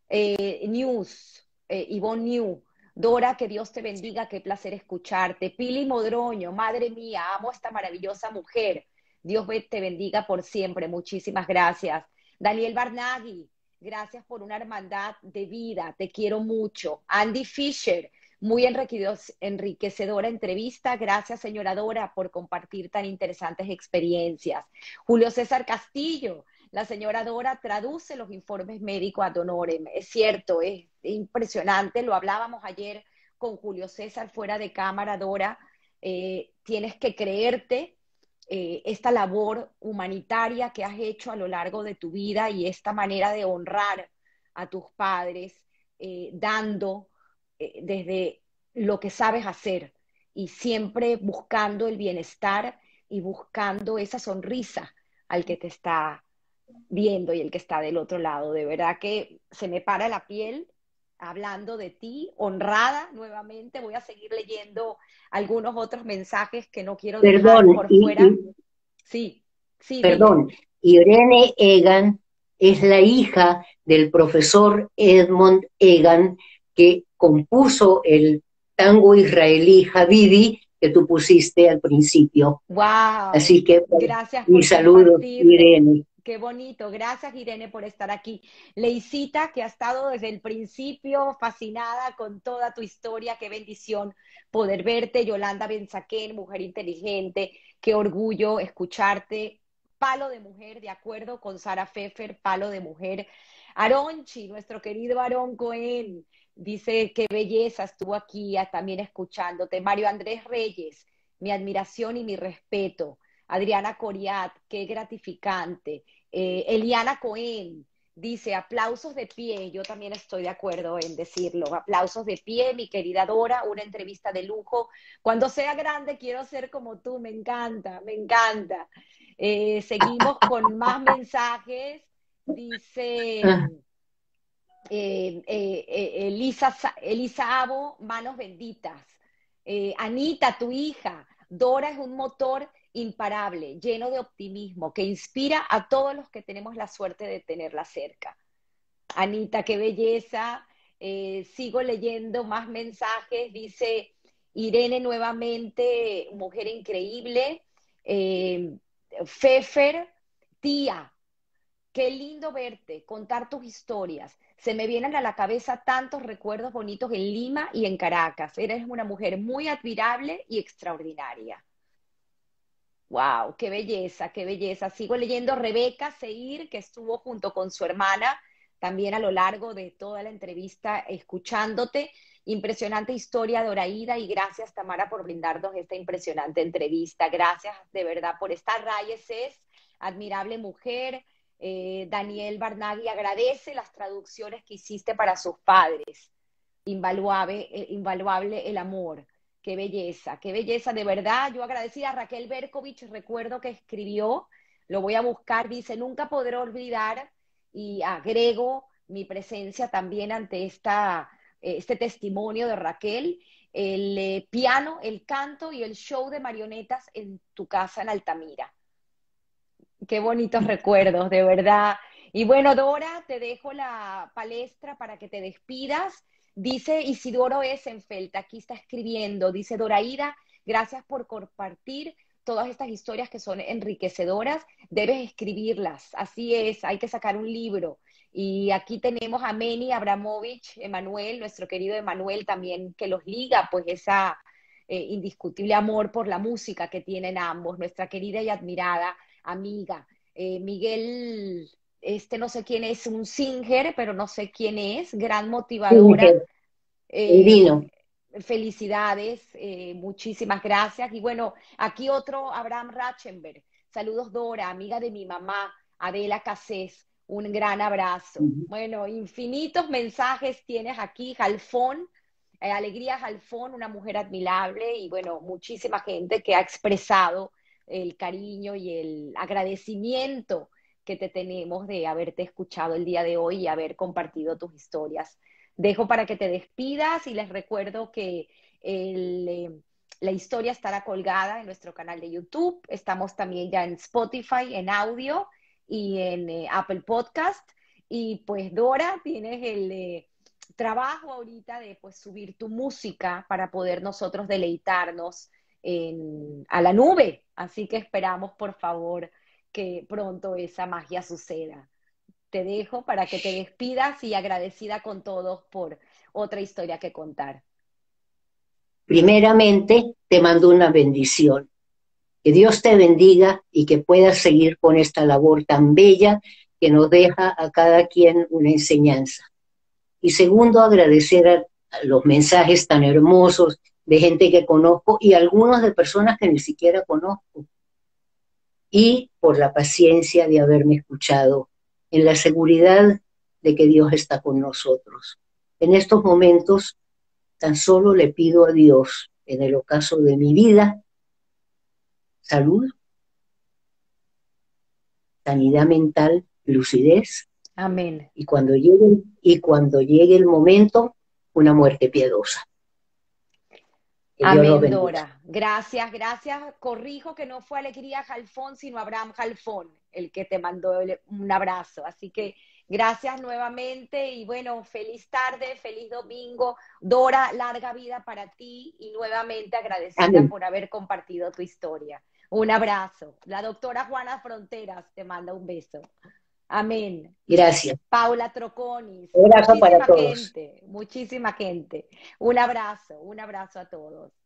Ivonne New. Dora, que Dios te bendiga, qué placer escucharte. Pili Modroño, madre mía, amo a esta maravillosa mujer. Dios te bendiga por siempre, muchísimas gracias. Daniel Barnaghi, gracias por una hermandad de vida, te quiero mucho. Andy Fisher, muy enriquecedora entrevista. Gracias, señora Dora, por compartir tan interesantes experiencias. Julio César Castillo, la señora Dora traduce los informes médicos ad honorem. Es cierto, es impresionante. Lo hablábamos ayer con Julio César fuera de cámara, Dora. Tienes que creerte esta labor humanitaria que has hecho a lo largo de tu vida y esta manera de honrar a tus padres, dando desde lo que sabes hacer y siempre buscando el bienestar y buscando esa sonrisa al que te está viendo y el que está del otro lado. De verdad que se me para la piel hablando de ti, honrada nuevamente. Voy a seguir leyendo algunos otros mensajes que no quiero dejar Perdón, por fuera. Sí, sí, dime. perdón, Irene Egan es la hija del profesor Edmond Egan que compuso el tango israelí Habibi que tú pusiste al principio. Wow, Así que gracias mi por saludo, compartirlo. Irene. Qué bonito. Gracias, Irene, por estar aquí. Leisita, que ha estado desde el principio fascinada con toda tu historia. Qué bendición poder verte. Yolanda Benzaquén, mujer inteligente. Qué orgullo escucharte. Palo de mujer, de acuerdo con Sara Pfeffer, palo de mujer. Aronchi, nuestro querido Aarón Cohen, dice, qué belleza, estuvo aquí también escuchándote. Mario Andrés Reyes, mi admiración y mi respeto. Adriana Coriat, qué gratificante. Eliana Cohen dice, aplausos de pie, yo también estoy de acuerdo en decirlo, aplausos de pie, mi querida Dora, una entrevista de lujo. Cuando sea grande quiero ser como tú, me encanta, me encanta. Seguimos con más mensajes, dice Elisa Abo, manos benditas. Anita, tu hija, Dora es un motor imparable, lleno de optimismo, que inspira a todos los que tenemos la suerte de tenerla cerca. Anita, qué belleza. Sigo leyendo más mensajes. Dice Irene nuevamente, mujer increíble. Fefer, tía, qué lindo verte, contar tus historias. Se me vienen a la cabeza tantos recuerdos bonitos en Lima y en Caracas. Eres una mujer muy admirable y extraordinaria. Wow, qué belleza, qué belleza. Sigo leyendo Rebeca Seir, que estuvo junto con su hermana también a lo largo de toda la entrevista escuchándote. Impresionante historia, Doraída, y gracias, Tamara, por brindarnos esta impresionante entrevista. Gracias de verdad por estar. Rayes es admirable mujer. Daniel Barnaghi agradece las traducciones que hiciste para sus padres. Invaluable, invaluable el amor. Qué belleza, de verdad. Yo agradecida a Raquel Berkovich, recuerdo que escribió, lo voy a buscar, dice, nunca podré olvidar, y agrego mi presencia también ante este testimonio de Raquel, el piano, el canto y el show de marionetas en tu casa en Altamira. Qué bonitos recuerdos, de verdad. Y bueno, Dora, te dejo la palestra para que te despidas. Dice Isidoro Essenfeld, aquí está escribiendo, dice Doraída, gracias por compartir todas estas historias que son enriquecedoras, debes escribirlas, así es, hay que sacar un libro. Y aquí tenemos a Meni Abramovich, Emanuel, nuestro querido Emanuel también, que los liga, pues esa indiscutible amor por la música que tienen ambos, nuestra querida y admirada amiga. Miguel, no sé quién es, un singer, pero no sé quién es, gran motivadora. Singer, Eh, divino. Felicidades, muchísimas gracias. Y bueno, aquí otro, Abraham Rachenberg. Saludos, Dora, amiga de mi mamá, Adela Casés. Un gran abrazo. Bueno, infinitos mensajes tienes aquí, Jalfón, Alegría Jalfón, una mujer admirable y bueno, muchísima gente que ha expresado el cariño y el agradecimiento que te tenemos de haberte escuchado el día de hoy y haber compartido tus historias. Dejo para que te despidas y les recuerdo que la historia estará colgada en nuestro canal de YouTube. Estamos también ya en Spotify, en audio y en Apple Podcast. Y pues Dora, tienes el trabajo ahorita de pues subir tu música para poder nosotros deleitarnos a la nube. Así que esperamos, por favor, que pronto esa magia suceda. Te dejo para que te despidas y agradecida con todos por otra historia que contar. Primeramente, te mando una bendición. Que Dios te bendiga y que puedas seguir con esta labor tan bella que nos deja a cada quien una enseñanza. Y segundo, agradecer a los mensajes tan hermosos de gente que conozco y algunos de personas que ni siquiera conozco. Y por la paciencia de haberme escuchado, en la seguridad de que Dios está con nosotros. En estos momentos, tan solo le pido a Dios, en el ocaso de mi vida, salud, sanidad mental, lucidez, Amén. y cuando llegue el momento, una muerte piadosa. Que Dios los Amén, bendiga. Dora. Gracias, gracias. Corrijo que no fue Alegría Jalfón, sino Abraham Jalfón, el que te mandó un abrazo. Así que gracias nuevamente y bueno, feliz tarde, feliz domingo. Dora, larga vida para ti y nuevamente agradecida Amén. por haber compartido tu historia. Un abrazo. La doctora Juana Fronteras te manda un beso. Amén. Gracias. Paula Troconis, Un abrazo para todos. muchísima gente. Un abrazo a todos.